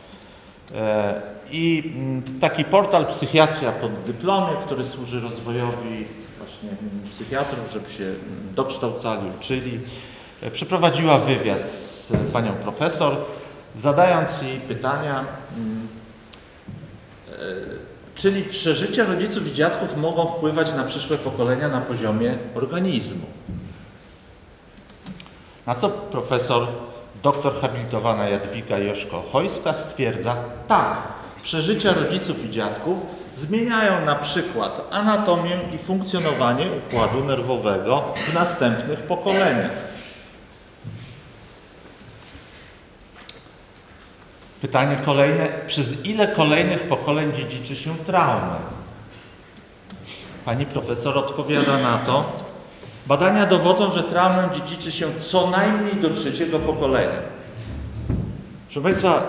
i taki portal Psychiatria pod dyplomie, który służy rozwojowi właśnie psychiatrów, żeby się dokształcali, uczyli, przeprowadziła wywiad z panią profesor, zadając jej pytania czyli przeżycia rodziców i dziadków mogą wpływać na przyszłe pokolenia na poziomie organizmu. Na co profesor doktor habilitowana Jadwiga Joszko-Hojska stwierdza, tak, przeżycia rodziców i dziadków zmieniają na przykład anatomię i funkcjonowanie układu nerwowego w następnych pokoleniach. Pytanie kolejne, przez ile kolejnych pokoleń dziedziczy się traumę? Pani profesor odpowiada na to, badania dowodzą, że traumę dziedziczy się co najmniej do trzeciego pokolenia. Proszę Państwa,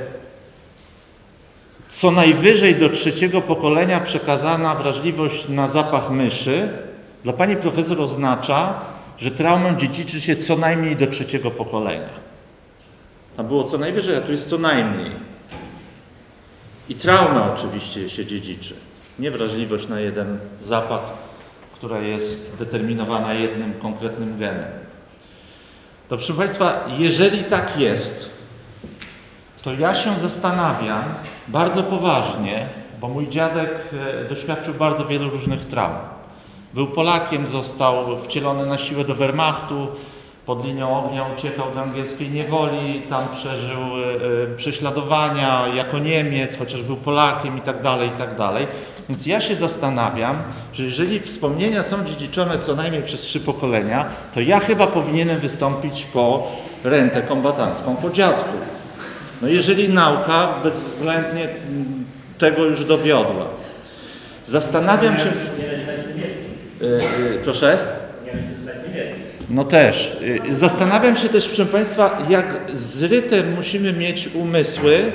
co najwyżej do trzeciego pokolenia przekazana wrażliwość na zapach myszy dla pani profesor oznacza, że traumę dziedziczy się co najmniej do trzeciego pokolenia. Tam było co najwyżej, a tu jest co najmniej. I trauma oczywiście się dziedziczy. Nie wrażliwość na jeden zapach, która jest determinowana jednym konkretnym genem. To proszę Państwa, jeżeli tak jest, to ja się zastanawiam bardzo poważnie, bo mój dziadek doświadczył bardzo wielu różnych traum. Był Polakiem, został wcielony na siłę do Wehrmachtu, pod linią ognia uciekał do angielskiej niewoli, tam przeżył y, prześladowania jako Niemiec, chociaż był Polakiem i tak dalej, i tak dalej. Więc ja się zastanawiam, że jeżeli wspomnienia są dziedziczone co najmniej przez trzy pokolenia, to ja chyba powinienem wystąpić po rentę kombatancką, po dziadku. No jeżeli nauka bezwzględnie tego już dowiodła. Zastanawiam się... Nie wiem, czy jest niemiecki. Yy, yy, proszę? Nie wiem, czy jest niemiecki. No też. Zastanawiam się też, proszę Państwa, jak zryte musimy mieć umysły,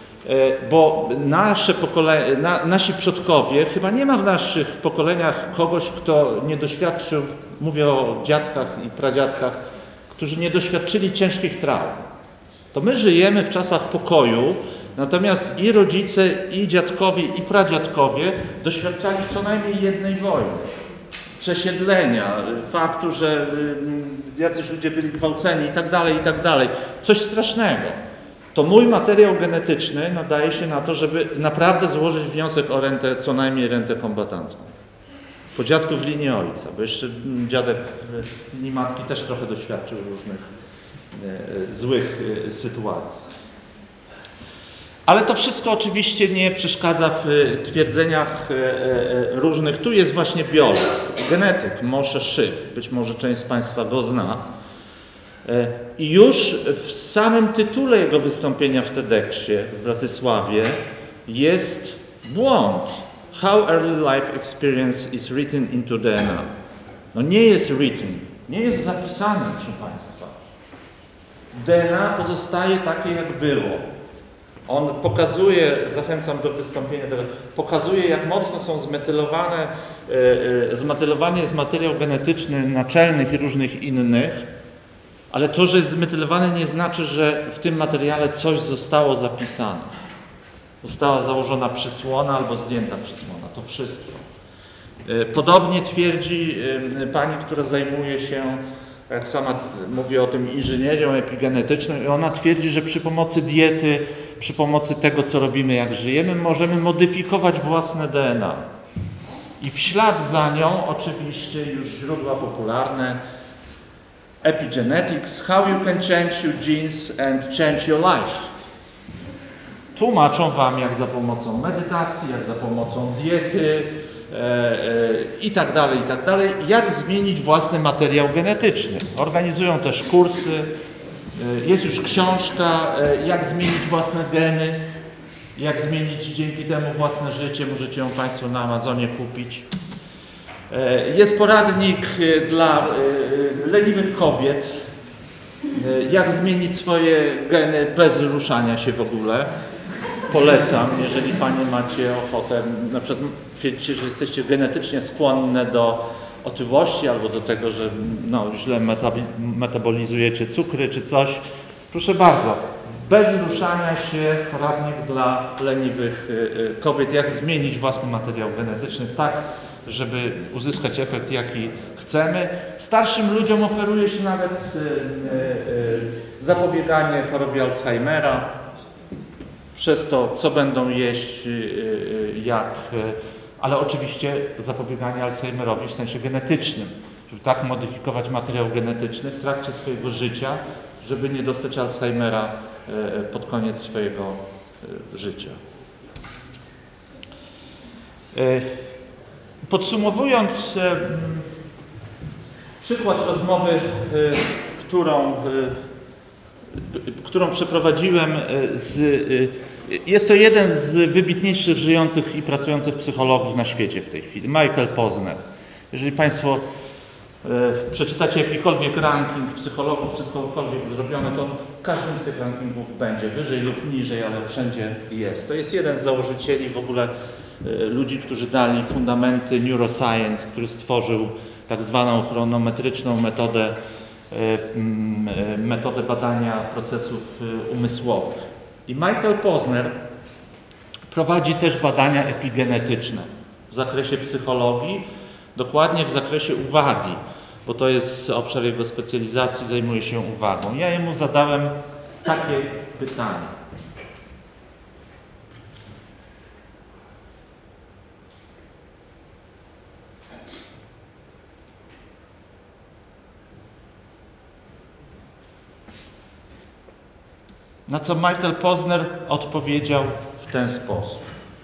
bo nasze pokole... Na, nasi przodkowie, chyba nie ma w naszych pokoleniach kogoś, kto nie doświadczył, mówię o dziadkach i pradziadkach, którzy nie doświadczyli ciężkich traum. To my żyjemy w czasach pokoju, natomiast i rodzice, i dziadkowie, i pradziadkowie doświadczali co najmniej jednej wojny. Przesiedlenia, faktu, że jacyś ludzie byli gwałceni i tak dalej, i tak dalej. Coś strasznego. To mój materiał genetyczny nadaje się na to, żeby naprawdę złożyć wniosek o rentę, co najmniej rentę kombatancką. Po dziadku w linii ojca, bo jeszcze dziadek w linii matki też trochę doświadczył różnych e, złych e, sytuacji. Ale to wszystko oczywiście nie przeszkadza w twierdzeniach różnych. Tu jest właśnie biolog, genetyk Moshe Szyf, być może część z Państwa go zna. I już w samym tytule jego wystąpienia w TEDxie w Bratysławie jest błąd. How early life experience is written into D N A. No nie jest written, nie jest zapisane, proszę Państwa. D N A pozostaje takie, jak było. On pokazuje, zachęcam do wystąpienia, pokazuje, jak mocno są zmetylowane, zmetylowany jest materiał genetyczny naczelnych i różnych innych, ale to, że jest zmetylowany, nie znaczy, że w tym materiale coś zostało zapisane. Została założona przysłona albo zdjęta przysłona, to wszystko. Podobnie twierdzi pani, która zajmuje się, jak sama mówi o tym, inżynierią epigenetyczną, i ona twierdzi, że przy pomocy diety, przy pomocy tego, co robimy, jak żyjemy, możemy modyfikować własne D N A. I w ślad za nią oczywiście już źródła popularne, epigenetics, how you can change your genes and change your life. Tłumaczą Wam, jak za pomocą medytacji, jak za pomocą diety, i tak dalej, i tak dalej, jak zmienić własny materiał genetyczny. Organizują też kursy, jest już książka, jak zmienić własne geny, jak zmienić dzięki temu własne życie, możecie ją Państwo na Amazonie kupić. Jest poradnik dla leniwych kobiet, jak zmienić swoje geny bez ruszania się w ogóle. Polecam, jeżeli Panie macie ochotę, na przykład twierdzicie, że jesteście genetycznie skłonne do otyłości albo do tego, że no, źle metabolizujecie cukry czy coś. Proszę bardzo, bez ruszania się poradnik dla leniwych kobiet, jak zmienić własny materiał genetyczny tak, żeby uzyskać efekt, jaki chcemy. Starszym ludziom oferuje się nawet zapobieganie chorobie Alzheimera. przez to, co będą jeść, jak, ale oczywiście zapobieganie Alzheimerowi w sensie genetycznym, żeby tak modyfikować materiał genetyczny w trakcie swojego życia, żeby nie dostać Alzheimera pod koniec swojego życia. Podsumowując, przykład rozmowy, którą, którą przeprowadziłem z... Jest to jeden z wybitniejszych żyjących i pracujących psychologów na świecie w tej chwili, Michael Posner. Jeżeli Państwo przeczytacie jakikolwiek ranking psychologów, przez kogokolwiek zrobiony, to on w każdym z tych rankingów będzie wyżej lub niżej, ale wszędzie jest. To jest jeden z założycieli w ogóle ludzi, którzy dali fundamenty neuroscience, który stworzył tak zwaną chronometryczną metodę, metodę badania procesów umysłowych. I Michael Posner prowadzi też badania epigenetyczne w zakresie psychologii, dokładnie w zakresie uwagi, bo to jest obszar jego specjalizacji, zajmuje się uwagą. Ja jemu zadałem takie pytanie. Na co Michael Posner odpowiedział w ten sposób.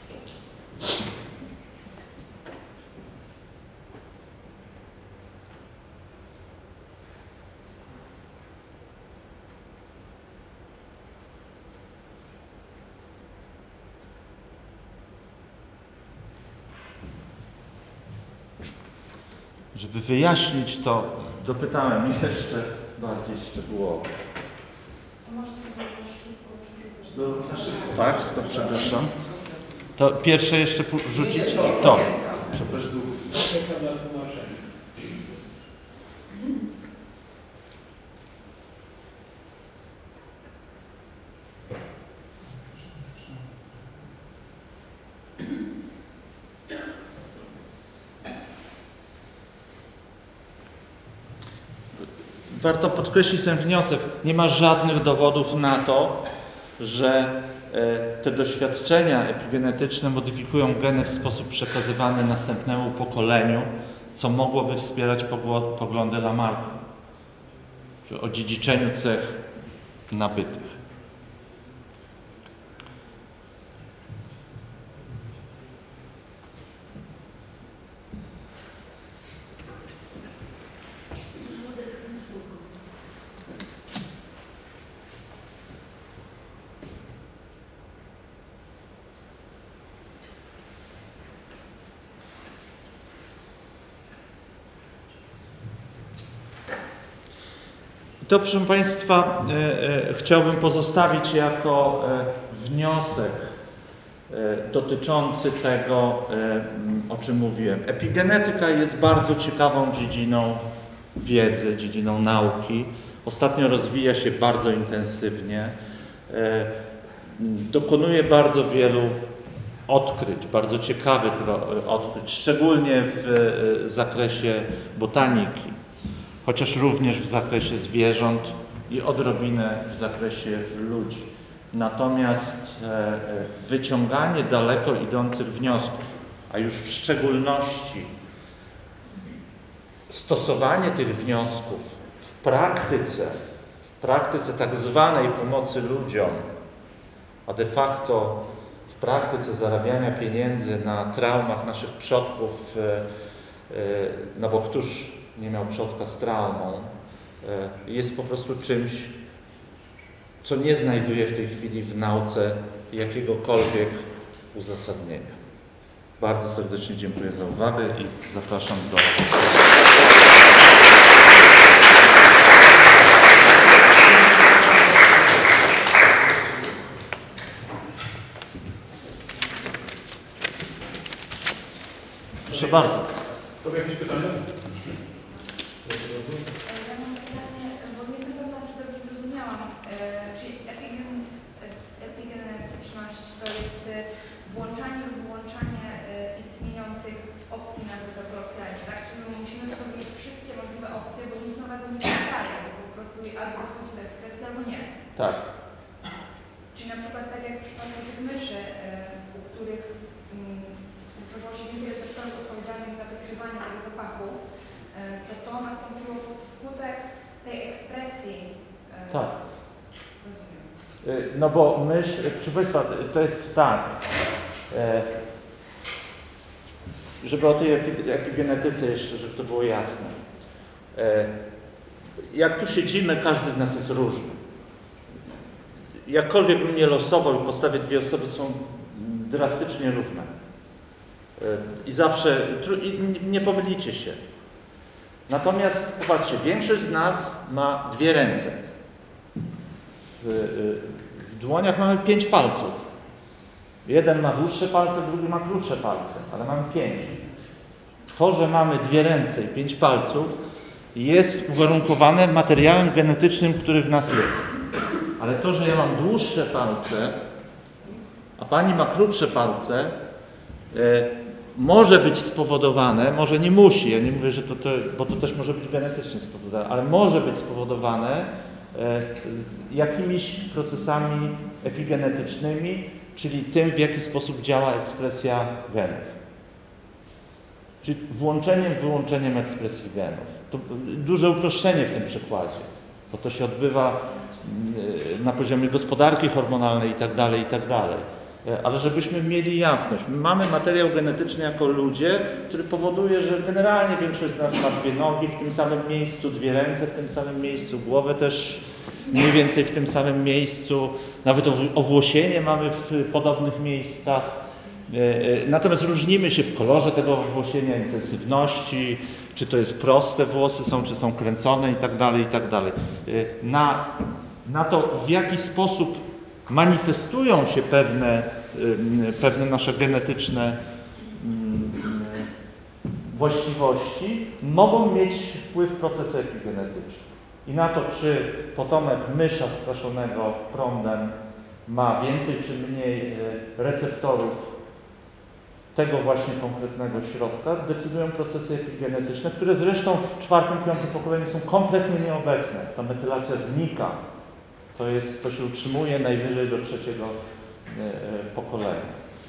Żeby wyjaśnić to, dopytałem jeszcze bardziej szczegółowo. Tak, to przepraszam. To pierwsze jeszcze rzucić? To. Przepraszam. Warto podkreślić ten wniosek. Nie ma żadnych dowodów na to, że te doświadczenia epigenetyczne modyfikują geny w sposób przekazywany następnemu pokoleniu, co mogłoby wspierać poglądy Lamarcka, czyli o dziedziczeniu cech nabytych. To, proszę Państwa, e, e, chciałbym pozostawić jako e, wniosek e, dotyczący tego, e, o czym mówiłem. Epigenetyka jest bardzo ciekawą dziedziną wiedzy, dziedziną nauki. Ostatnio rozwija się bardzo intensywnie. E, dokonuje bardzo wielu odkryć, bardzo ciekawych odkryć, szczególnie w e, zakresie botaniki, chociaż również w zakresie zwierząt i odrobinę w zakresie ludzi. Natomiast wyciąganie daleko idących wniosków, a już w szczególności stosowanie tych wniosków w praktyce, w praktyce tak zwanej pomocy ludziom, a de facto w praktyce zarabiania pieniędzy na traumach naszych przodków, no bo któż nie miał przodka z traumą, jest po prostu czymś, co nie znajduje w tej chwili w nauce jakiegokolwiek uzasadnienia. Bardzo serdecznie dziękuję za uwagę i zapraszam do... Proszę bardzo. Są jakieś pytania? Ja mam pytanie, bo nie jestem pewna, czy dobrze zrozumiałam. Czyli epigen, epigenetyczność to jest włączanie lub wyłączanie istniejących opcji, nazwy to kolokwialnie, tak? Czyli my musimy w sobie mieć wszystkie możliwe opcje, bo nic nowego nie powstaje, to po prostu albo wychodzi do ekspresji, albo nie. Tak. Czyli na przykład tak jak w właśnie tych myszy, u których utworzyło się więcej receptorów odpowiedzialnych za wykrywanie tego zapachu, to to nastąpiło wskutek tej ekspresji. Tak. Rozumiem. No bo mysz, proszę Państwa, to jest tak, żeby o tej epigenetyce jeszcze, żeby to było jasne. Jak tu siedzimy, każdy z nas jest różny. Jakkolwiek bym nie losował i postawię dwie osoby, są drastycznie różne. I zawsze, i nie pomylicie się. Natomiast popatrzcie, większość z nas ma dwie ręce. W, w dłoniach mamy pięć palców. Jeden ma dłuższe palce, drugi ma krótsze palce, ale mamy pięć. To, że mamy dwie ręce i pięć palców, jest uwarunkowane materiałem genetycznym, który w nas jest. Ale to, że ja mam dłuższe palce, a pani ma krótsze palce, e, może być spowodowane, może nie musi, ja nie mówię, że to, to, bo to też może być genetycznie spowodowane, ale może być spowodowane e, z jakimiś procesami epigenetycznymi, czyli tym, w jaki sposób działa ekspresja genów. Czyli włączeniem, wyłączeniem ekspresji genów. To duże uproszczenie w tym przykładzie, bo to się odbywa na poziomie gospodarki hormonalnej i tak dalej, i tak dalej. Ale żebyśmy mieli jasność, my mamy materiał genetyczny jako ludzie, który powoduje, że generalnie większość z nas ma dwie nogi w tym samym miejscu, dwie ręce w tym samym miejscu, głowę też mniej więcej w tym samym miejscu, nawet owłosienie mamy w podobnych miejscach. Natomiast różnimy się w kolorze tego owłosienia, intensywności, czy to jest proste włosy są, czy są kręcone i tak dalej, i tak dalej. Na, na to, w jaki sposób manifestują się pewne, pewne nasze genetyczne właściwości, mogą mieć wpływ procesy epigenetyczne. I na to, czy potomek mysza straszonego prądem ma więcej czy mniej receptorów tego właśnie konkretnego środka, decydują procesy epigenetyczne, które zresztą w czwartym, piątym pokoleniu są kompletnie nieobecne. Ta metylacja znika. To, jest, to się utrzymuje najwyżej do trzeciego e, pokolenia.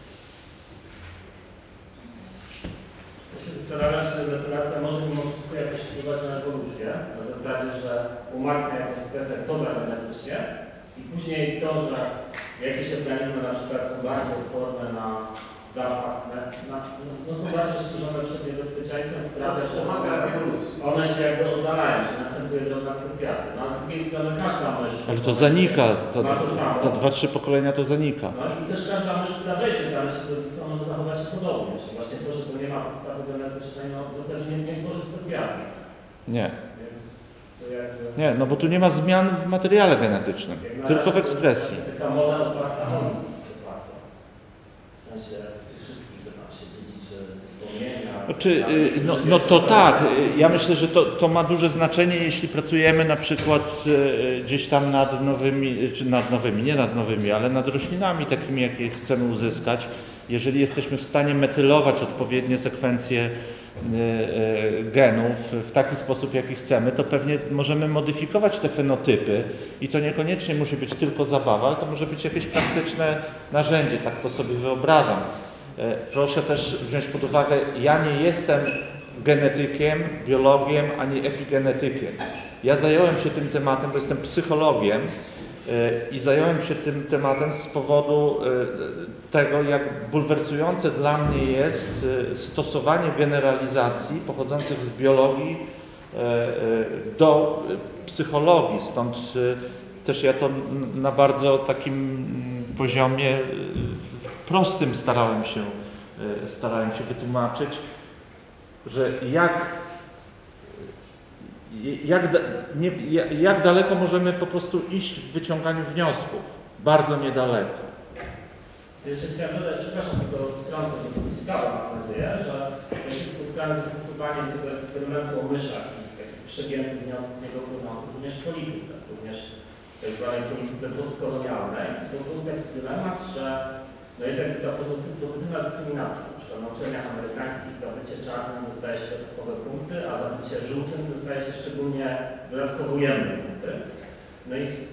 Ja się zastanawiam, czy metylacja może mimo wszystko jakoś wpływać na ewolucję, na zasadzie, że umacnia jakąś cechę pozagenetycznie i później to, że jakieś organizmy na przykład są bardziej odporne na zapach, na, na, no są bardziej szkolone przed niebezpieczeństwem, sprawia, że one się jakby oddalają, że następuje drobna specjacja. No ale z drugiej strony każda mysz... Ale to zanika, za, to za dwa, trzy pokolenia to zanika. No i też każda mysz, która wejdzie w dane środowisko, może zachować się podobnie. Czyli właśnie to, że to nie ma podstawy genetycznej, no w zasadzie nie, nie tworzy specjacji. Nie. Więc to jakby... Nie, no bo tu nie ma zmian w materiale genetycznym, tylko w ekspresji. To jest taka moda oparta o nic, de facto. W sensie tych wszystkich, że tam się dziedziczy wspomnienia... Znaczy, no, no to tak, ja myślę, że to, to ma duże znaczenie, jeśli pracujemy na przykład gdzieś tam nad nowymi, czy nad nowymi, nie nad nowymi, ale nad roślinami takimi, jakie chcemy uzyskać. Jeżeli jesteśmy w stanie metylować odpowiednie sekwencje genów w taki sposób, jaki chcemy, to pewnie możemy modyfikować te fenotypy i to niekoniecznie musi być tylko zabawa, ale to może być jakieś praktyczne narzędzie, tak to sobie wyobrażam. Proszę też wziąć pod uwagę, ja nie jestem genetykiem, biologiem, ani epigenetykiem. Ja zająłem się tym tematem, bo jestem psychologiem i zająłem się tym tematem z powodu tego, jak bulwersujące dla mnie jest stosowanie generalizacji pochodzących z biologii do psychologii. Stąd też ja to na bardzo takim poziomie prostym starałem się, starałem się wytłumaczyć, że jak, jak, nie, jak daleko możemy po prostu iść w wyciąganiu wniosków. Bardzo niedaleko. Jeszcze chciałem dodać, przepraszam, tylko wtrącę, to jest ciekawe, mam nadzieję, że ja się spotkałem ze stosowaniem tego eksperymentu o myszach i takich przegiętych wniosków z niego płynących również w polityce, również w tak zwanej polityce postkolonialnej. To był taki dylemat, że no jest jakby ta pozytywna dyskryminacja. Na przykład na uczelniach amerykańskich za bycie czarnym dostaje się dodatkowe punkty, a za bycie żółtym dostaje się szczególnie dodatkowo ujemne punkty. No i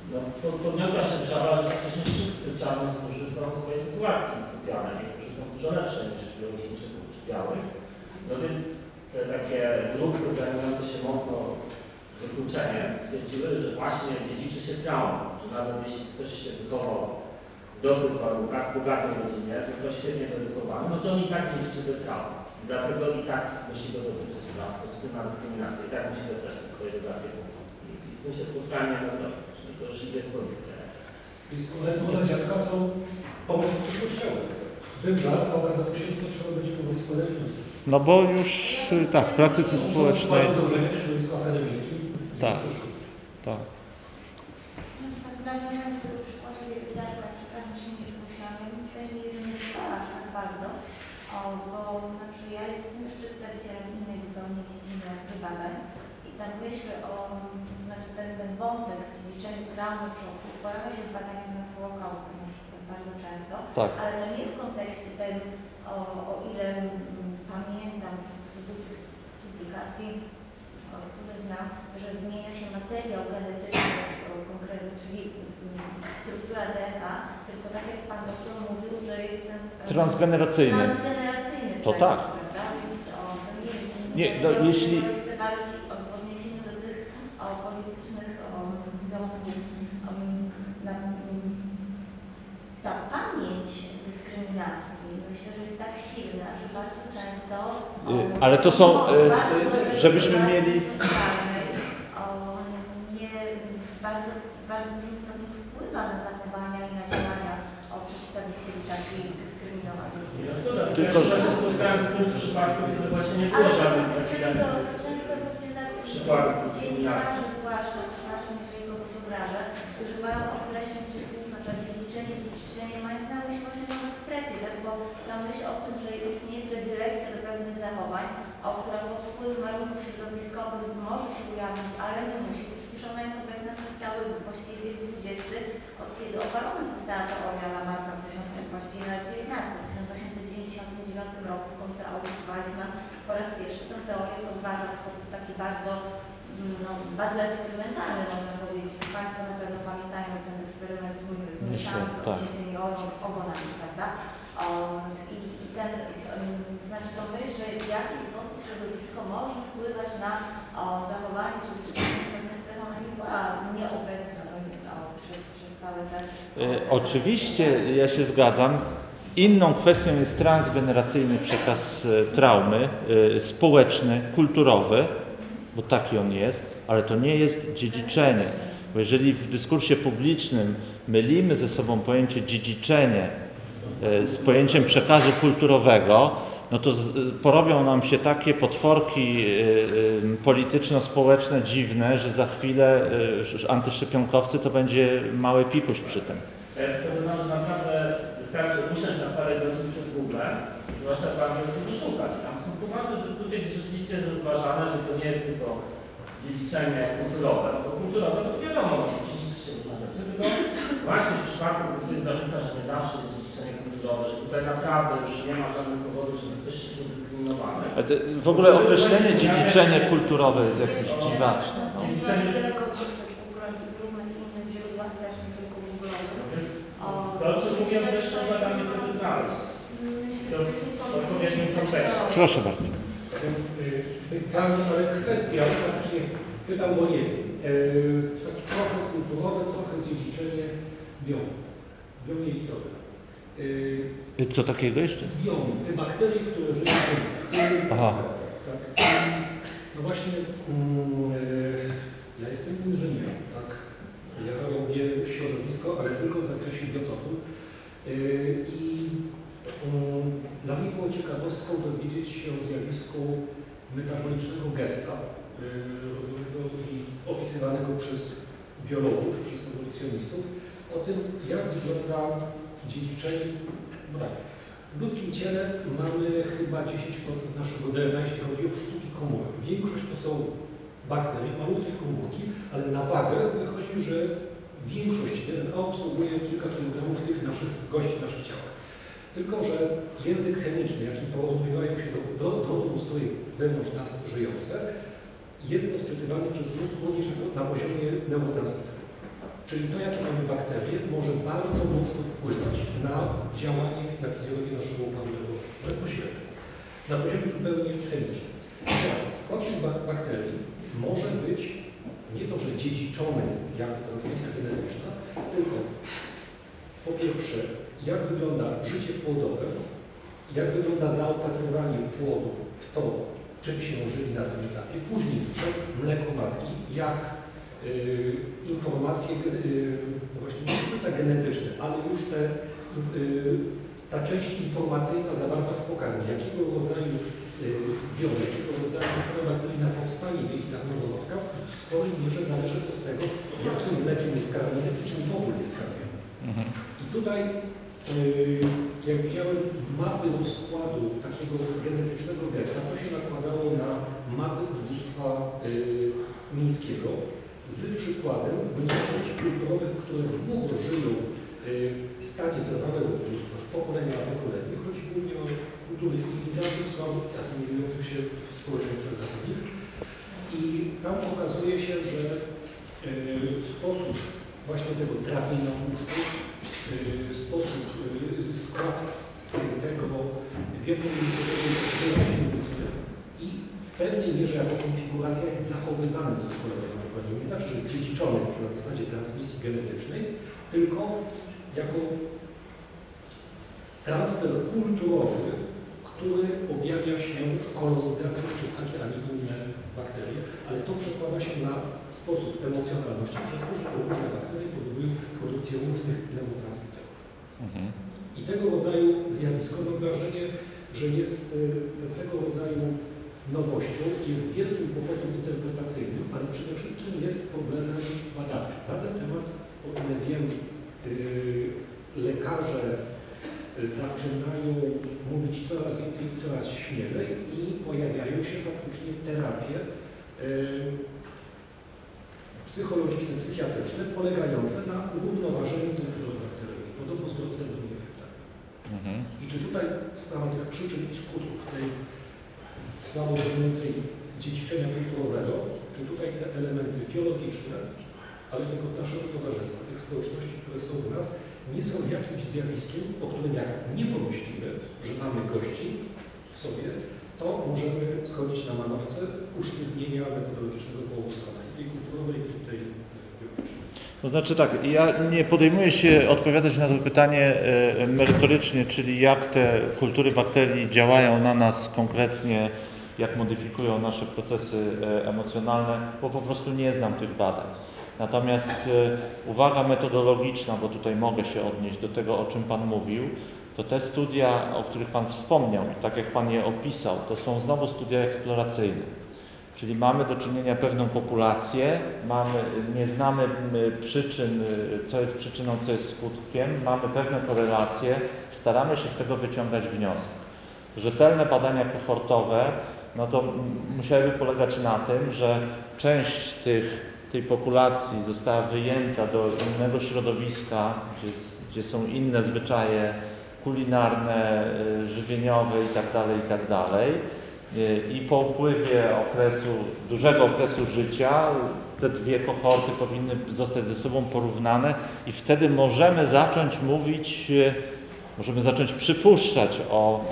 No, podniosła się wrzawa, że przecież nie wszyscy czarnoskórzy są w swojej sytuacji socjalnej, niektórzy są dużo lepsze niż białości Chińczyków czy białych. No więc te takie grupy zajmujące się mocno wykluczeniem stwierdziły, że właśnie dziedziczy się traumą, że nawet jeśli ktoś się wychował w dobrych warunkach, w bogatej rodzinie, został świetnie wyedukowany, no to on i tak dziedziczy te traumy. Dlatego i tak musi go dotyczyć ta pozytywna dyskryminacja, i tak musi dostać te swoje dotacje. I z tym się spotkałem niejednokrotnie, czyli to już idzie w politykę. I z kolei dziadka to pomysł przyszłościowy. Wybrzał, a okazało się, że to trzeba będzie powiedzieć składać wnioski. No bo już tak, w praktyce społecznej. To dążenie w środowisku akademickim. Tak, tak. Tak nawiązając do przykładu dziadka, przepraszam, że nie zgłosiłam, ja bym tutaj nie wymieniała aż tak bardzo, o, bo znaczy ja jestem też przedstawicielem innej zupełnie dziedziny jak badań i tak myślę o, to znaczy ten, ten wątek dziedziczenia traumy przodków pojawia się w badaniach nad Holokaustem na przykład bardzo często, Tak. ale to nie w kontekście ten, o, o ile m, pamiętam z, z publikacji, o, które znam, że zmienia się materiał genetyczny konkretny, czyli struktura D N A, tylko tak jak Pan doktor mówił, że jest ten Transgeneracyjny. transgeneracyjny To przejaw, tak. prawda? Więc o, to nie, Nie, no, ja jeśli... chcę bardziej w odniesieniu do tych o, politycznych o, związków. O, na, ta pamięć dyskryminacji, myślę, że jest tak silna, że bardzo często o, ale to są, o, e, bardzo dobrej żebyśmy sytuacji mieli... socjalnej, o, nie w bardzo, w bardzo dużym stopniu wpływa na zachowania i na działania o przedstawicieli takiej dyskryminowanej. Ja zgoda, Tylko, ja że- się spotkałem z tym przypadku, kiedy właśnie nie było Ale żadnych to takich często, to często ludzie na przykładów dziennikarze zwłaszcza, przepraszam, jeżeli kogoś obrażę, używają określeń czy słów, na przykład dziedziczenie, dziedziczenie, mając na myśli właśnie tą ekspresję, tak? Bo ta myśl o tym, że istnieje predylekcja do pewnych zachowań, o która pod wpływem warunków środowiskowych może się ujawnić, ale nie musi, to przecież ona jest obecna przez cały właściwie wiek dwudziesty, od kiedy obalona została teoria Lamarcka w tysiąc, właściwie lat dziewiętnastym, w tysiąc osiemset dziewięćdziesiątym dziewiątym roku w końcu August Weismann po raz pierwszy tę teorię podważał w sposób taki bardzo no, bardzo eksperymentalny, można powiedzieć. Państwo na pewno pamiętają ten eksperyment z, z mieszami, z tak. odciętymi ogonami, prawda? O, i, I ten, um, znaczy to myśl, że w jakiś sposób środowisko może wpływać na o, zachowanie czy pewnych cech, ona nie była nieobecna no, no, przez, przez cały ten... E, oczywiście, ja się zgadzam. Inną kwestią jest transgeneracyjny przekaz e, traumy, e, społeczny, kulturowy, bo taki on jest, ale to nie jest dziedziczenie. Bo jeżeli w dyskursie publicznym mylimy ze sobą pojęcie dziedziczenie e, z pojęciem przekazu kulturowego, no to z, porobią nam się takie potworki e, e, polityczno-społeczne dziwne, że za chwilę e, antyszczepionkowcy to będzie mały pikuś przy tym. Ja przekonam, że naprawdę wystarczy usiąść na parę godzin przed Googlem, zwłaszcza pan jest wyszukać. Tam są poważne dyskusje, gdzie rzeczywiście jest rozważane, że to nie jest tylko dziedziczenie kulturowe, bo kulturowe to wiadomo, że dziedziczy się różne rzeczy, tylko właśnie w przypadku, gdy ktoś zarzuca, że nie zawsze jest dziedziczenie kulturowe, że tutaj naprawdę już nie ma żadnych powodów, żeby ktoś się czuł dyskryminowany. Ale to w ogóle określenie dziedziczenie kulturowe jest jakieś dziwaczne. No. Wiele godzin przez Google i w różnych innych źródłach też nie tylko Google'owych. Więc O, to, o czym mówiłem, też można tam nie wtedy znaleźć. Myślę, To że w jest to odpowiednim kontekście. Proszę bardzo. Tam, ale kwestia, faktycznie pytam, bo nie wiem. E, tak trochę kulturowe, trochę dziedziczenie biom. Biom jelitowe. E, Co takiego jeszcze? biom, te bakterie, które żyją w chemii. Aha. Tak. No właśnie, mm, e, ja jestem inżynierem, tak. Ja robię środowisko, ale tylko w zakresie biotopu. E, I mm, dla mnie było ciekawostką dowiedzieć się o zjawisku metabolicznego getta, yy, i opisywanego przez biologów, przez ewolucjonistów, o tym, jak wygląda dziedziczenie. No tak, w ludzkim ciele mamy chyba dziesięć procent naszego D N A, jeśli chodzi o sztuki komórek. Większość to są bakterie, malutkie komórki, ale na wagę wychodzi, że większość D N A obsługuje kilka kilogramów tych naszych gości w naszych ciałach. Tylko że język chemiczny, jakim porozumiewają się do, do, do ustroje wewnątrz nas żyjące, jest odczytywany przez mózg również na poziomie neurotransmiterów. Czyli to, jakie mamy bakterie, może bardzo mocno wpływać na działanie, na fizjologię naszego układu nerwowego bezpośrednio, na poziomie zupełnie chemicznym. Teraz składnik bak- bakterii może być nie to, że dziedziczony jako transmisja genetyczna, tylko po pierwsze, jak wygląda życie płodowe, jak wygląda zaopatrywanie płodu w to, czym się żywi na tym etapie, później przez mleko matki, jak y, informacje, y, właśnie nie tylko tak genetyczne, ale już te, y, ta część informacyjna zawarta w pokarmie, jakiego rodzaju biom, jakiego rodzaju bakteryjna powstanie w jelitach noworodka w sporej mierze zależy od tego, jakim mlekiem jest karmiony i czym w ogóle jest karmiony. Mhm. I tutaj, yy, jak widziałem, mapy rozkładu takiego genetycznego getta, to się nakładało na mapy ubóstwa yy, mińskiego z przykładem mniejszości kulturowych, które długo żyją w stanie trwałego ubóstwa z pokolenia na pokolenie. Chodzi głównie o kultury imigrantów słabo asymilujących się w społeczeństwach zachodnich. I tam okazuje się, że y, sposób właśnie tego trawienia na łóżku, y, sposób, y, skład tego wieku jest wyraźnie różny i w pewnej mierze jako konfiguracja jest zachowywany z pokolenia na pokolenie. Nie znaczy, że jest dziedziczony na zasadzie transmisji genetycznej, tylko jako transfer kulturowy, który objawia się kolonizacją przez takie, a nie inne bakterie, ale to przekłada się na sposób emocjonalności przez to, że te różne bakterie powodują produkcję różnych neurotransmiterów. Mhm. I tego rodzaju zjawisko, mam wrażenie, że jest tego rodzaju nowością, jest wielkim kłopotem interpretacyjnym, ale przede wszystkim jest problemem badawczym. Na ten temat, o ile wiem, Yy, lekarze zaczynają mówić coraz więcej i coraz śmielej i pojawiają się faktycznie terapie yy, psychologiczne, psychiatryczne polegające na równoważeniu tych florobakterii, podobno z dostępnymi efektami. Mhm. I czy tutaj sprawa tych przyczyn i skutków tej słabo brzmiącej dziedziczenia kulturowego, czy tutaj te elementy biologiczne, ale tego naszego towarzystwa, tych społeczności, które są u nas, nie są jakimś zjawiskiem, o którym jak nie pomyślimy, że mamy gości w sobie, to możemy schodzić na manowce usztywnienia metodologicznego po obu stronach, i kulturowej, i tej biologicznej. To znaczy tak, ja nie podejmuję się odpowiadać na to pytanie e, merytorycznie, czyli jak te kultury bakterii działają na nas konkretnie, jak modyfikują nasze procesy e, emocjonalne, bo po prostu nie znam tych badań. Natomiast e, uwaga metodologiczna, bo tutaj mogę się odnieść do tego, o czym Pan mówił, to te studia, o których Pan wspomniał i tak jak Pan je opisał, to są znowu studia eksploracyjne. Czyli mamy do czynienia pewną populację, mamy, nie znamy przyczyn, co jest przyczyną, co jest skutkiem, mamy pewne korelacje, staramy się z tego wyciągać wnioski. Rzetelne badania kohortowe, no to musiałyby polegać na tym, że część tych tej populacji została wyjęta do innego środowiska, gdzie, gdzie są inne zwyczaje kulinarne, żywieniowe itd., itd. I po upływie okresu, dużego okresu życia te dwie kohorty powinny zostać ze sobą porównane i wtedy możemy zacząć mówić, możemy zacząć przypuszczać o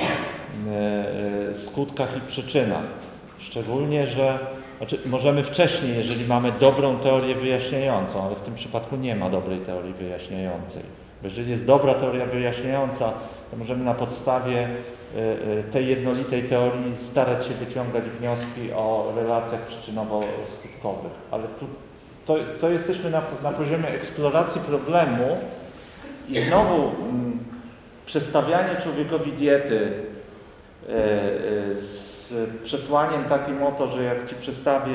skutkach i przyczynach. Szczególnie, że Znaczy, możemy wcześniej, jeżeli mamy dobrą teorię wyjaśniającą, ale w tym przypadku nie ma dobrej teorii wyjaśniającej. Bo jeżeli jest dobra teoria wyjaśniająca, to możemy na podstawie tej jednolitej teorii starać się wyciągać wnioski o relacjach przyczynowo-skutkowych. Ale tu, to, to jesteśmy na, na poziomie eksploracji problemu i znowu mm, przestawianie człowiekowi diety yy, yy, z przesłaniem takim oto, że jak Ci przestawię,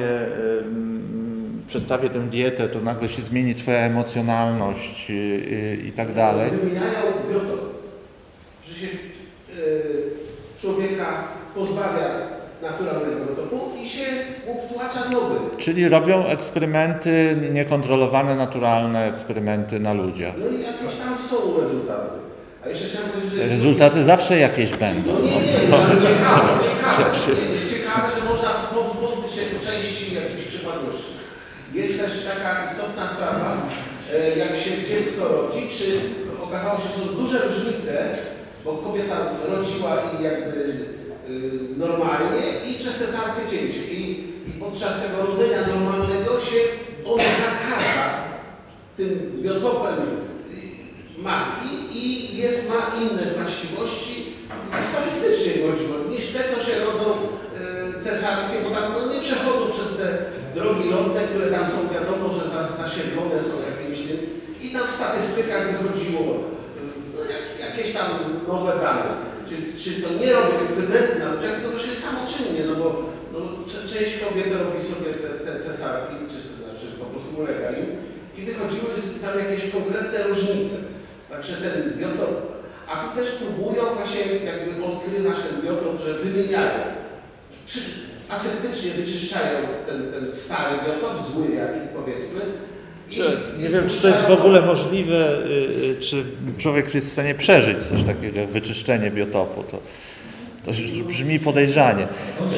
yy, przestawię tę dietę, to nagle się zmieni Twoja emocjonalność yy, i tak dalej. Wymieniają biotop, że się yy, człowieka pozbawia naturalnego biotopu i się mu wtłacza nowy. Czyli robią eksperymenty, niekontrolowane, naturalne eksperymenty na ludziach. No i jakieś tam są rezultaty. A jeszcze chciałem powiedzieć, że... Rezultaty zawsze jakieś będą. No nie, nie, no, ale ciekawe, ciekawe, nie, ciekawe, że można pozbyć się części jakiejś przypadłości. Jest też taka istotna sprawa, e, jak się dziecko rodzi, czy okazało się, że są duże różnice, bo kobieta rodziła i jakby y, normalnie i przez cesarskie cięcie. I, I podczas tego rodzenia normalnego się ono zakaża tym biotopem matki i jest, ma inne właściwości, statystycznie chodziło, niż te, co się rodzą y, cesarskie, bo tam no, nie przechodzą przez te drogi lądne, które tam są, wiadomo, że za, zasiedlone są jakimś tym. I tam w statystykach wychodziło no, jak, jakieś tam nowe dane. Czy, czy to nie robią eksperymenty na ludziach, tylko to się samoczynnie, no bo no, część kobiet robi sobie te, te cesarki, czy znaczy po prostu ulega im i wychodziły tam jakieś konkretne różnice. Także ten biotop, a tu też próbują właśnie jakby odkrywać ten biotop, że wymieniają, czy aseptycznie wyczyszczają ten, ten stary biotop, zły jaki powiedzmy. Czy, nie wiem, czy to jest w ogóle możliwe, czy człowiek jest w stanie przeżyć coś takiego jak wyczyszczenie biotopu. To, to brzmi podejrzanie.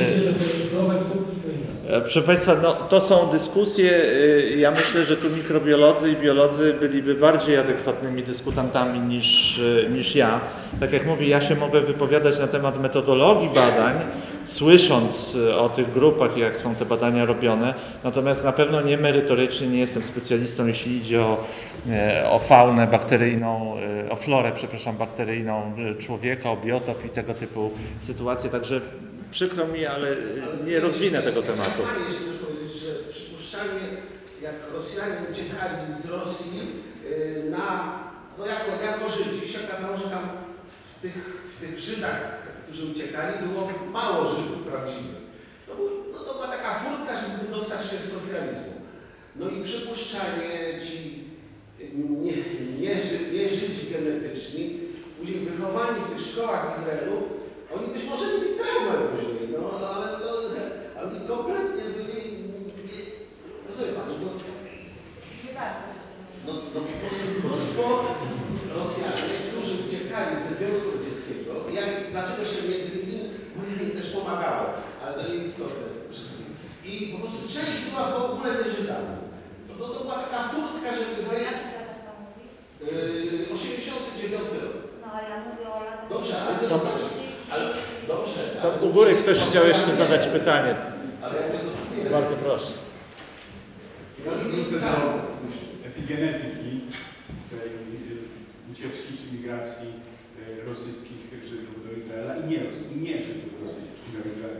Proszę Państwa, no, to są dyskusje. Ja myślę, że tu mikrobiolodzy i biolodzy byliby bardziej adekwatnymi dyskutantami niż, niż ja. Tak jak mówię, ja się mogę wypowiadać na temat metodologii badań, słysząc o tych grupach, jak są te badania robione, natomiast na pewno nie merytorycznie, nie jestem specjalistą, jeśli idzie o, o faunę bakteryjną, o florę, przepraszam, bakteryjną człowieka, o biotop i tego typu sytuacje, także przykro mi, ale nie rozwinę tego tematu. Ja jeszcze też powiedzieć, że przypuszczalnie, jak Rosjanie uciekali z Rosji na, no jako, jako Żydzi, się okazało, że tam w tych, w tych Żydach, którzy uciekali, było mało Żydów prawdziwych. No, no to była taka furtka, żeby wydostać się z socjalizmu. No i przypuszczalnie ci nie, nie, nie Żydzi genetyczni, później wychowani w tych szkołach w Izraelu, oni być może mieli traumę później, no ale to, ale oni kompletnie byli, nie, rozumie pan, bo no, no po prostu mnóstwo Rosjanie, którzy uciekali ze Związku Radzieckiego, ja, dlaczego się między innymi, bo ja im też pomagałem, ale to nie jest istotne w tym wszystkim. I po prostu część była w ogóle nie Żydami. To, to, to była taka furtka, żeby wy... Yy, osiemdziesiąty dziewiąty rok. No ale ja mówię o latach... Dobrze, ale... To, ale dobrze. To u góry ktoś chciał jeszcze zadać pytanie. Ale ja tego nie. Bardzo proszę. Może wrócę do epigenetyki z tej ucieczki czy migracji rosyjskich Żydów do Izraela i nie, i nie Żydów rosyjskich do Izraela.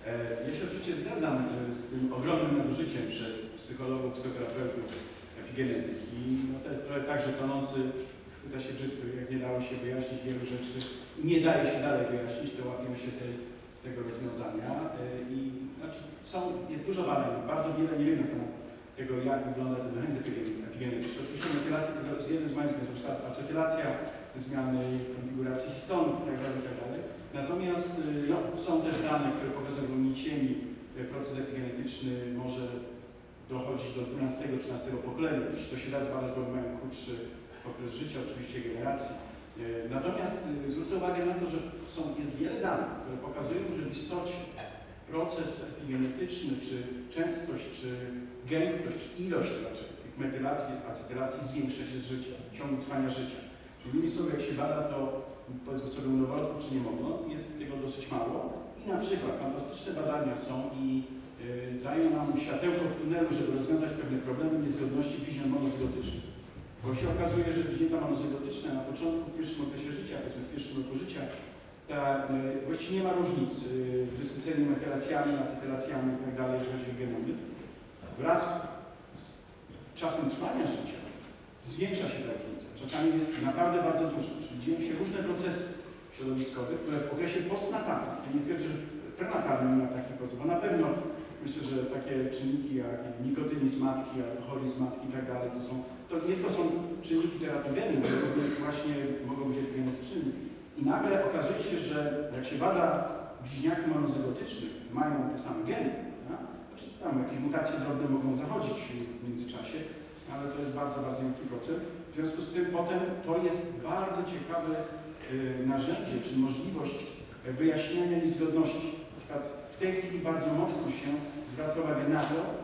Ja się oczywiście zgadzam z tym ogromnym nadużyciem przez psychologów, psychoterapeutów epigenetyki. No to jest trochę tak, że tonący chwyta się brzytwy, jak nie dało się wyjaśnić wielu rzeczy i nie daje się dalej wyjaśnić, to łapiemy się tej, tego rozwiązania. I znaczy są, jest dużo badań, bardzo wiele nie wiem na temat tego, jak wygląda ten mechanizm epigenetyczny. Oczywiście metylacja to jest jeden z moich względów, na przykład acetylacja, zmiany konfiguracji histonów itd. itd. Natomiast no, są też dane, które pokazują, że w nicieni proces epigenetyczny może dochodzić do dwunastego trzynastego pokolenia. Oczywiście to się da zbadać, bo mają krótszy okres życia, oczywiście generacji. Natomiast zwrócę uwagę na to, że są, jest wiele danych, które pokazują, że w istocie proces epigenetyczny, czy częstość, czy gęstość, czy ilość raczej tych metylacji, acetylacji zwiększa się z życiem, w ciągu trwania życia. Czyli innymi słowy, jak się bada, to powiedzmy sobie u noworodków, czy niemowląt, jest tego dosyć mało. I na przykład fantastyczne badania są i yy, dają nam światełko w tunelu, żeby rozwiązać pewne problemy niezgodności bliźniąt monozygotycznych. Bo się okazuje, że bliźnięta monozygotyczne na początku, w pierwszym okresie życia, powiedzmy w pierwszym roku życia, ta, yy, właściwie nie ma różnic yy, w wysyceniu metylacjami, acetylacjami itd., jeżeli chodzi o genomy. Wraz z czasem trwania życia zwiększa się ta różnica. Czasami jest naprawdę bardzo duża, czyli dzieją się różne procesy środowiskowe, które w okresie postnatalnym, ja nie twierdzę, że w prenatalnym nie ma takich procesów, bo na pewno myślę, że takie czynniki jak nikotynizm matki, alkoholizm matki i tak dalej, to są, to nie tylko są czynniki terapogenne, ale również właśnie mogą być genetycznymi. I nagle okazuje się, że jak się bada bliźniaki monozygotyczne, mają te same geny, tak? Znaczy, tam jakieś mutacje drobne mogą zachodzić w międzyczasie, ale to jest bardzo, bardzo wielki proces. W związku z tym potem to jest bardzo ciekawe y, narzędzie, czy możliwość wyjaśniania niezgodności. Na przykład w tej chwili bardzo mocno się zwraca uwagę na to,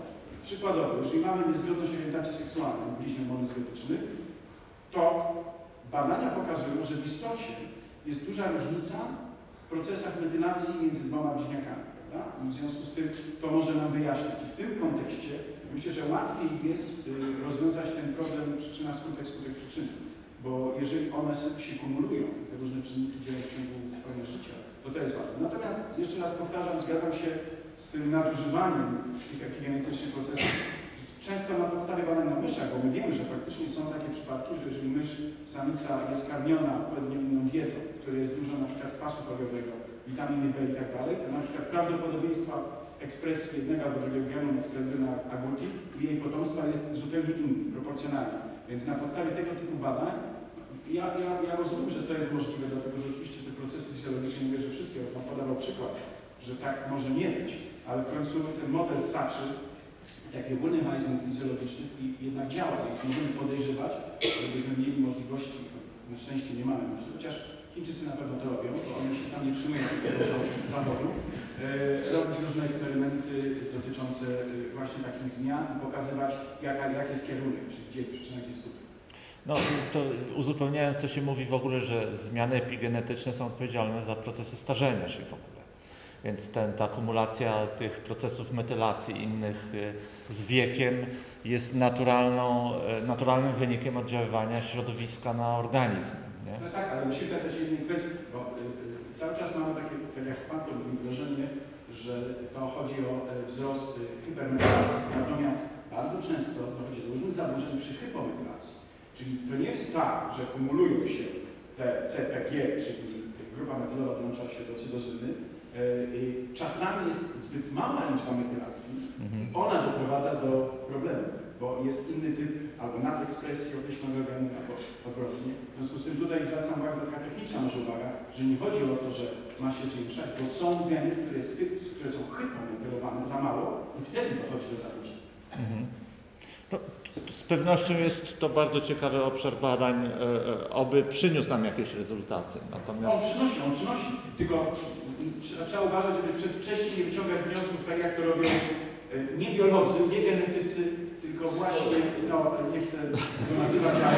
Przykładowo, jeżeli mamy niezgodność orientacji seksualnej u bliźniąt monozygotycznych, to badania pokazują, że w istocie jest duża różnica w procesach metylacji między dwoma bliźniakami. Prawda? I w związku z tym to może nam wyjaśnić. I w tym kontekście myślę, że łatwiej jest rozwiązać ten problem przyczyna, skutek, skutek, przyczyny. Bo jeżeli one się kumulują, te różne czynniki dzieją w ciągu trwania życia, to to jest ważne. Natomiast jeszcze raz powtarzam, zgadzam się z tym nadużywaniem tych epigenetycznych procesów. Często na podstawie badań na myszach, bo my wiemy, że faktycznie są takie przypadki, że jeżeli mysz, samica jest karmiona odpowiednią dietą, w której jest dużo na przykład kwasu foliowego, witaminy B i tak dalej, to na przykład prawdopodobieństwa ekspresji jednego albo drugiego genu, na przykład na agouti, u jej potomstwa jest zupełnie inny, proporcjonalny. Więc na podstawie tego typu badań ja, ja, ja rozumiem, że to jest możliwe, dlatego że oczywiście te procesy fizjologiczne, nie mówię, że wszystkie, bo Pan podawał przykład, że tak może nie być, ale w końcu ten model Saczy, takich ogólnych mechanizmów fizjologicznych i jednak działa, więc możemy podejrzewać, żebyśmy mieli możliwości, na szczęście nie mamy, chociaż Chińczycy na pewno to robią, bo oni się tam nie trzymują tego zawodu, e, robić różne eksperymenty dotyczące właśnie takich zmian i pokazywać, jaka, jaki jest kierunek, czyli gdzie jest przyczyna, gdzie jest skutek. No to uzupełniając, to się mówi w ogóle, że zmiany epigenetyczne są odpowiedzialne za procesy starzenia się w ogóle. Więc ten, ta akumulacja tych procesów metylacji innych z wiekiem jest naturalną, naturalnym wynikiem oddziaływania środowiska na organizm. Nie? No tak, ale musimy pamiętać jednej kwestii, bo y, cały czas mamy takie, tak jak Pan to mówi, wrażenie, że to chodzi o y, wzrost y, hipermetylacji. Natomiast bardzo często dochodzi do różnych zaburzeń przy hypometylacji. Czyli to nie jest tak, że kumulują się te C P G, czyli grupa metylowa dołącza się do cytozyny. Czasami jest zbyt mała liczba metylacji i ona doprowadza do problemu, bo jest inny typ albo nadekspresji określonego genu, albo odwrotnie. W związku z tym tutaj zwracam uwagę, taka techniczna może uwaga, że nie chodzi o to, że ma się zwiększać, bo są geny, które, jest, które są hypometylowane za mało i wtedy dochodzi do zaburzeń. Mhm. To z pewnością jest to bardzo ciekawy obszar badań, e, e, oby przyniósł nam jakieś rezultaty. Natomiast... On przynosi, on przynosi, tylko trzeba, trzeba uważać, żeby przedwcześnie nie wyciągać wniosków, tak jak to robią e, nie biolodzy, nie genetycy, tylko właśnie, no nie chcę go nazywać, ale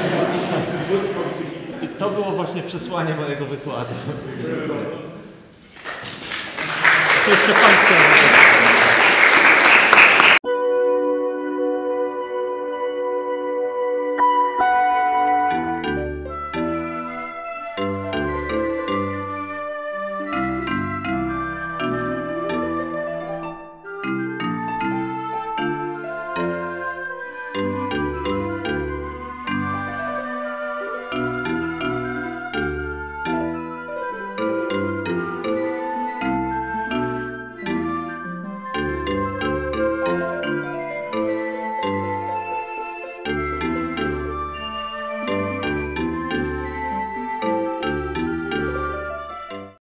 ludzką psychikę. I to było właśnie przesłanie mojego wykładu. To jeszcze pan chce.